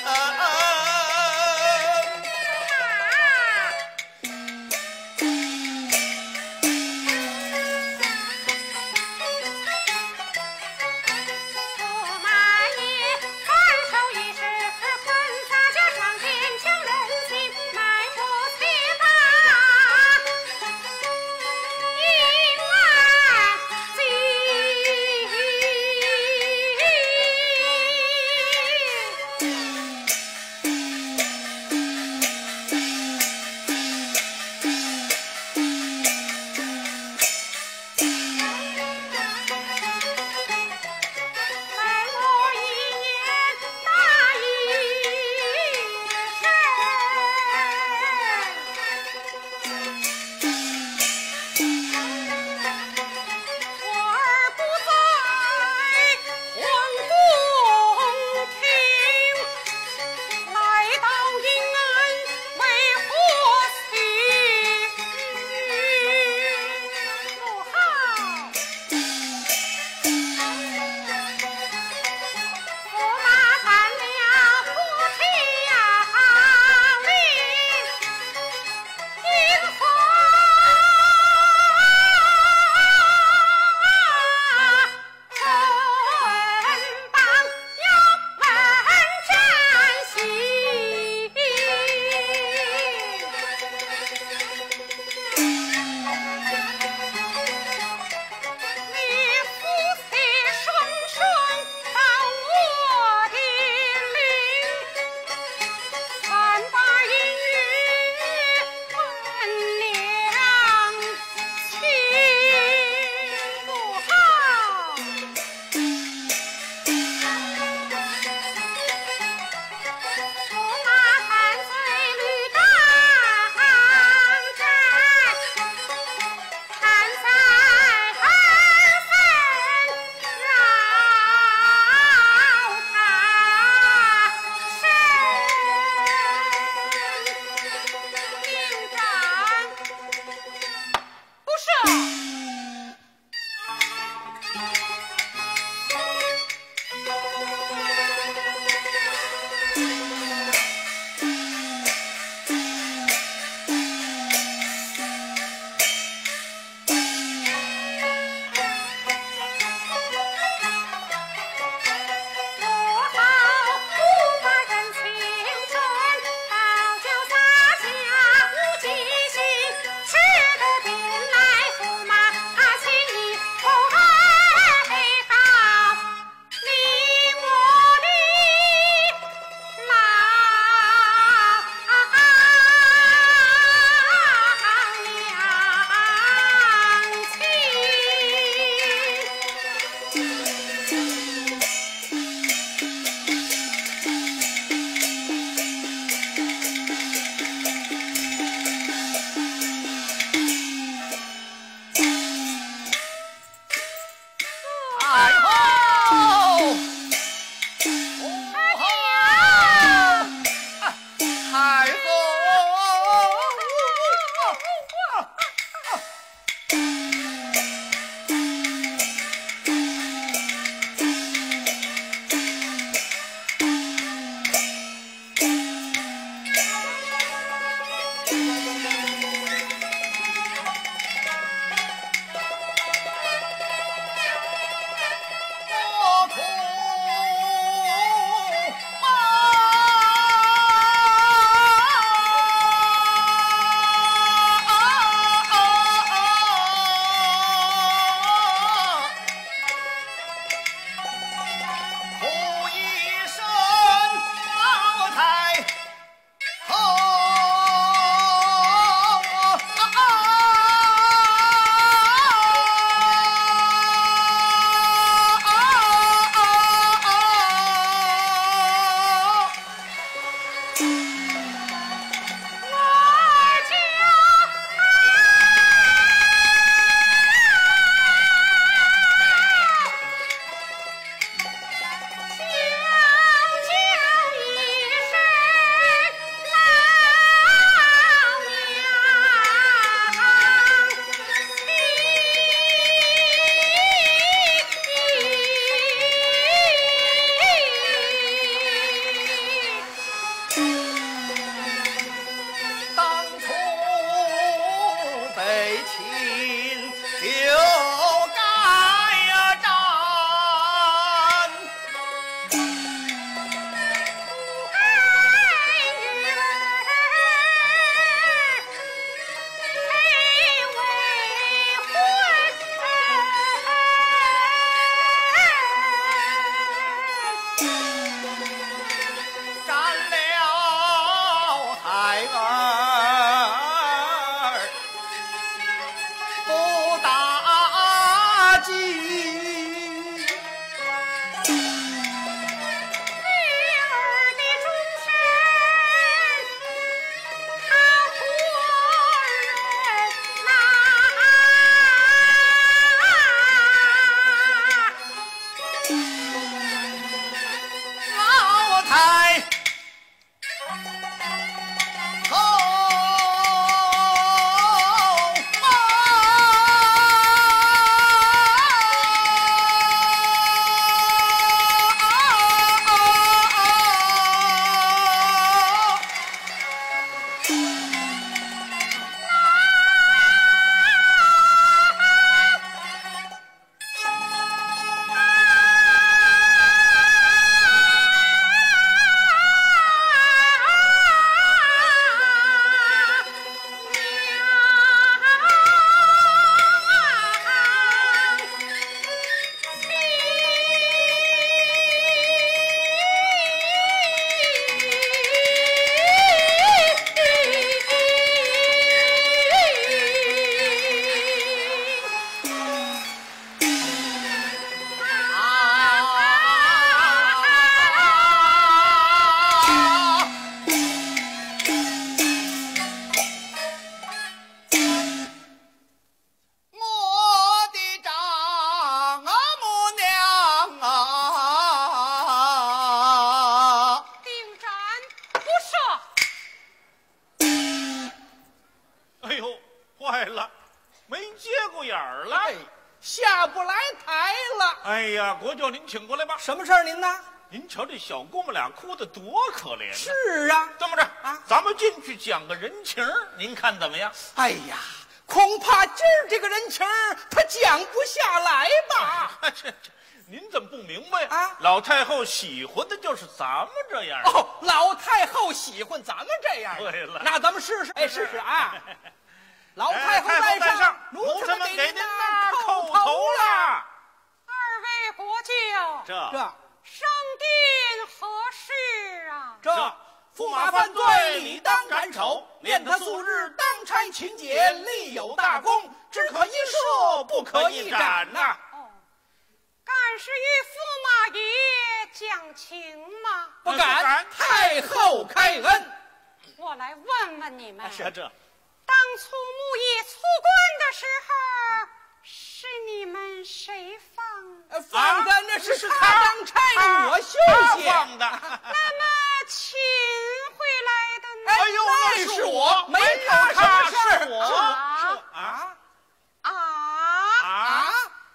坏了，没接过眼儿了， 哎，下不来台了。 哎呀，国舅您请过来吧。 什么事儿您呢？ 您瞧这小姑母俩哭得多可怜、啊。 是啊， 这么着啊， 咱们进去讲个人情，您看怎么样？ 哎呀，恐怕今儿这个人情他讲不下来吧？ 这这，您怎么不明白啊？ 老太后喜欢的就是咱们这样。 哦，老太后喜欢咱们这样。 对了， 那咱们试试，哎，试试啊！老太后在在上， 奴才们给您那叩头了。 二位国舅， 这这上殿何事啊？ 这驸马犯罪，理当斩首，念他素日当差勤俭，立有大功，只可一赦，不可一斩呐。 哦，敢是与驸马爷讲情吗？ 不敢，太后开恩。 我来问问你们， 是这当初木爷出关的时候，是你们谁放？ 呃放的那是是他当差的，我休息。 放的。 那么请回来的呢？ 哎呦那是我，没有他什么事儿。 是我啊啊啊！ 啊！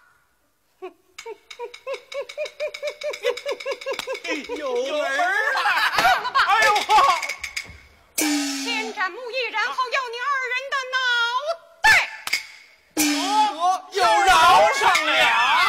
有门儿了。 哎呦！ 先斩木易，然后要你二人的脑袋。 我又饶上了。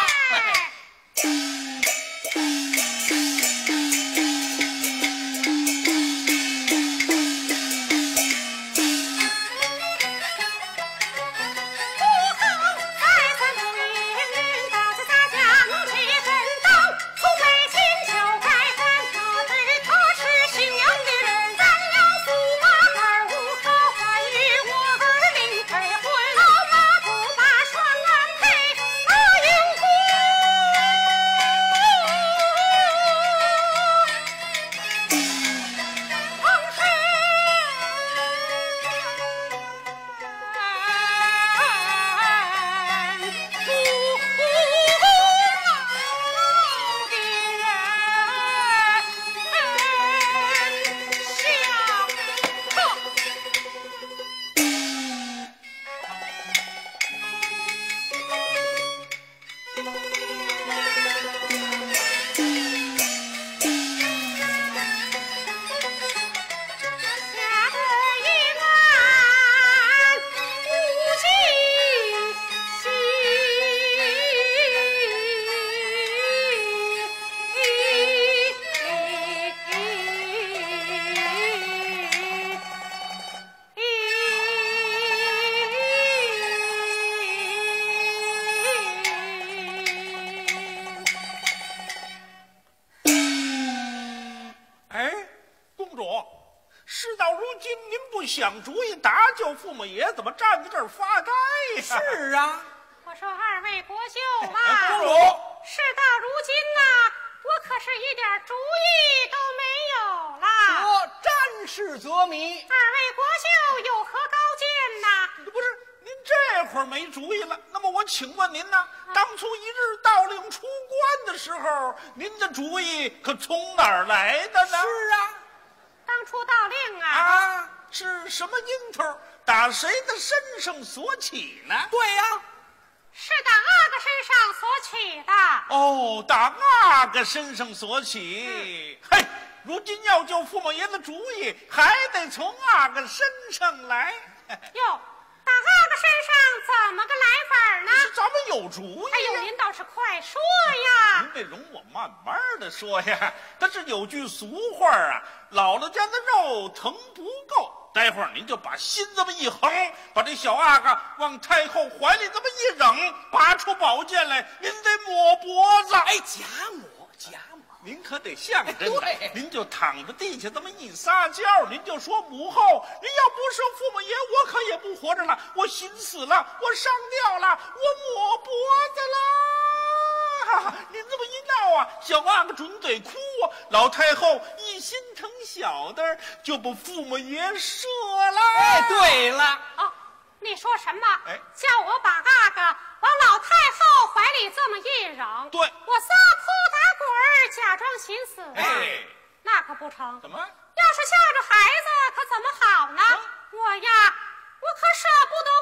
想主意搭救驸马爷，怎么站在这儿发呆呀？ 是啊， 我说二位国舅嘛， 公主， 事到如今呐，我可是一点主意都没有啦。 我战事则迷。 二位国舅有何高见呐？ 不是，您这会儿没主意了。那么我请问您呢？当初一日到令出关的时候，您的主意可从哪儿来的呢？ 是啊， 当初到令啊， 啊， 是什么因头？打谁的身上所起呢？ 对呀、啊， 是打阿哥身上所起的。 哦，打阿哥身上所起。嗯、嘿，如今要救驸马爷的主意，还得从阿哥身上来。 哟，打阿哥身上怎么个来法呢？ 咱们有主意、啊。 哎呦，您倒是快说呀！ 您得容我慢慢的说呀。但是有句俗话啊，姥姥家的肉疼不够。待会儿您就把心这么一横，把这小阿哥往太后怀里这么一扔，拔出宝剑来，您得抹脖子。 哎，假抹假抹， 您可得像真的。 对， 您就躺在地下这么一撒娇，您就说母后，您要不是驸马爷，我可也不活着了，我心死了，我上吊了，我抹脖子了。您这么一闹啊，小阿哥准得哭啊！老太后一心疼小的，就把驸马爷射了。 哎，对了， 哦，你说什么？ 哎， 叫我把阿哥往老太后怀里这么一扔， 对， 我撒泼打滚儿，假装心死了。 哎， 那可不成。 怎么？ 要是吓着孩子，可怎么好呢？啊、我呀，我可舍不得我的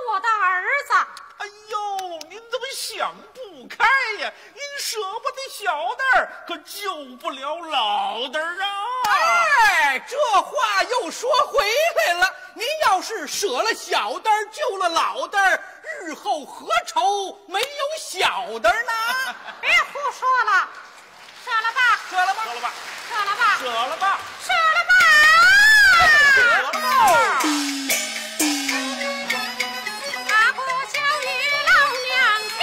儿子。 哎呦，您怎么想不开呀？您舍不得小蛋儿，可救不了老蛋儿啊！ 哎，这话又说回来了。您要是舍了小蛋儿，救了老蛋儿，日后何愁没有小蛋儿呢？ 别胡说了，舍了吧， 舍了吧， 舍了吧， 舍了吧， 舍了吧， 舍了吧， 舍了吧。 大姑小与老娘亲，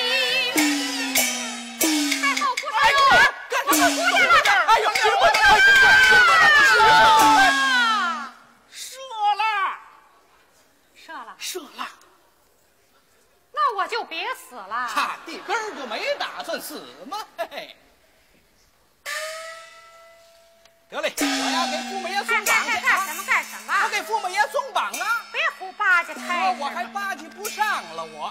太后不是我， 干我可不是了。 哎呦，是我的， 射了， 射了， 射了， 那我就别死了。 差地根儿就没打算死吗？嘿嘿。得嘞，我要给驸马爷送干榜去啊！ 干干干什么干什么？ 我给驸马爷送榜啊！ 别胡巴结开我我还巴结不上了，我。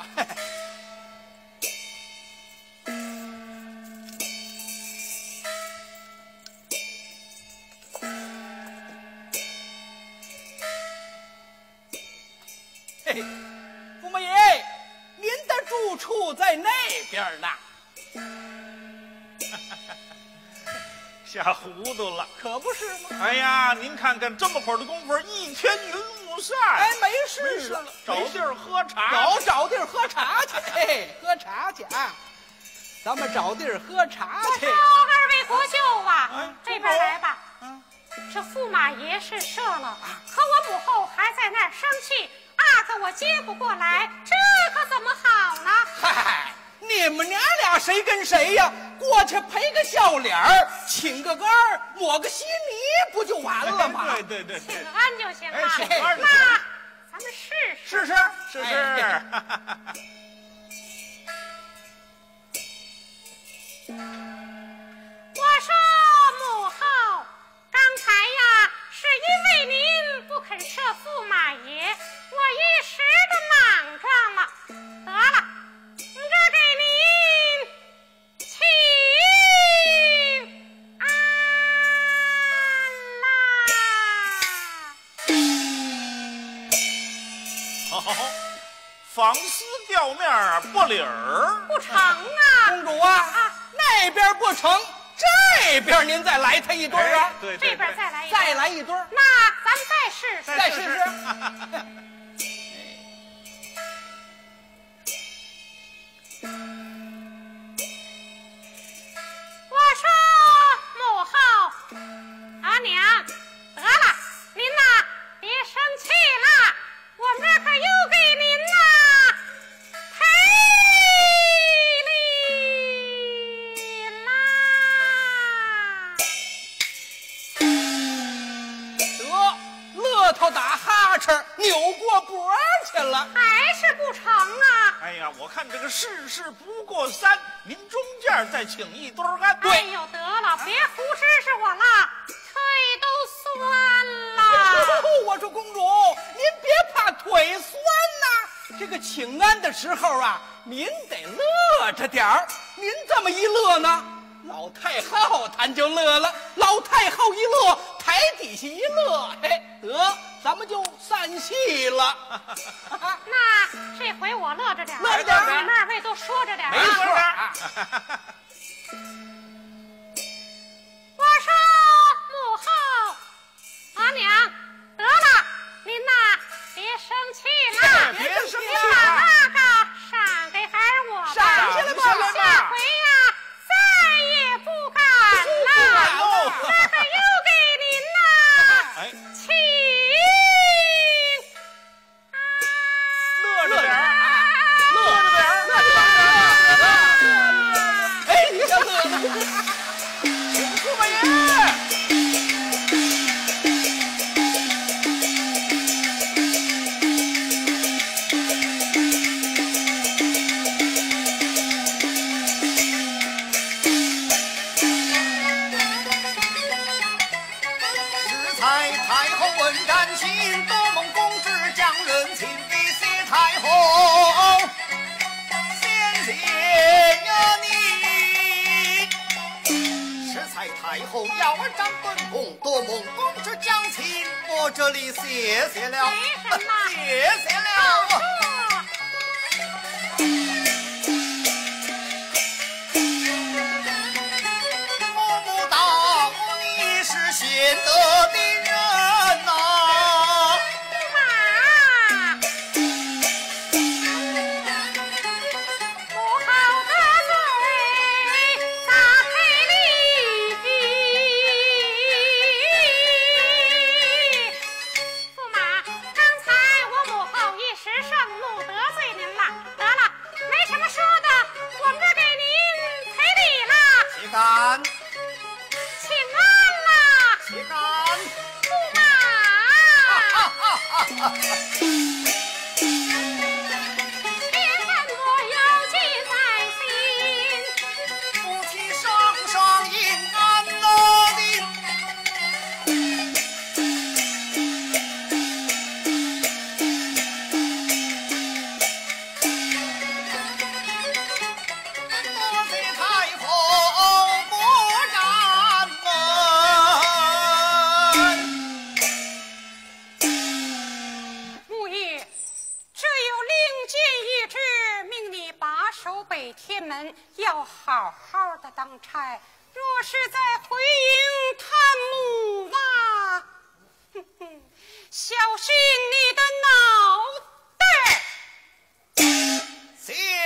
嘿嘿，驸马爷，您的住处在那边呢。 吓糊涂了。 可不是吗？ 哎呀，您看看这么会儿的功夫，一天云雾散。 哎，没事了， 找地儿喝茶。 找找地儿喝茶去，嘿，喝茶去啊！咱们找地儿喝茶去我说。二位国舅啊， 哎这边来吧。 啊这驸马爷是射了，可我母后还在那儿生气，阿哥我接不过来，这可怎么好呢？ 嗨，你们娘俩谁跟谁呀？过去赔个笑脸儿，请个杆儿，抹个稀泥，不就完了吗？ 对对对对请个，安就行了。 哎请个安就那行咱们试试。 试试， 是是。 哎我说母后，刚才呀，是因为您不肯射驸马爷，我一时的莽撞了。得了，这给您请安啦。 好好好，纺丝吊面儿不理儿。 不成啊！ 公主啊，那边不成，这边您再来他一对儿啊， 对对这边再来一个再来一对儿， 那咱们再试试。 再试试。 我说母后，阿娘，得了，您呐别生气了，我们这可又给您呐赔礼啦。 得，乐头打哈欠，扭过脖去了。 还是不成啊？ 哎呀，我看这个事事不过三，您中间再请一堆儿干。 哎呦，得了，别胡指使我了，腿都酸了。 我说公主，您别怕腿酸呐、这个请安的时候啊，您得乐着点儿。您这么一乐呢，老太后她就乐了。老太后一乐，台底下一乐，嘿，得，咱们就散戏了。 那这回我乐着点儿， 乐着点儿你们二位都说着点儿没啊。 错啊。 我说母后，阿娘，得了，您呐别生气了， 别生气您把那个赏给孩儿我吧， 赏下来吧下回呀再也不敢了，这可又给您呐哎， 请乐着点儿， 乐着点儿，乐着点儿。哎，你想乐了？ 请驸马爷。 适才太后问战心，多蒙公之将人亲笔写太后，先见呀你。适才太后要儿战本宫，多蒙公之将亲，我这里谢谢了， 没什么谢谢了。 好处小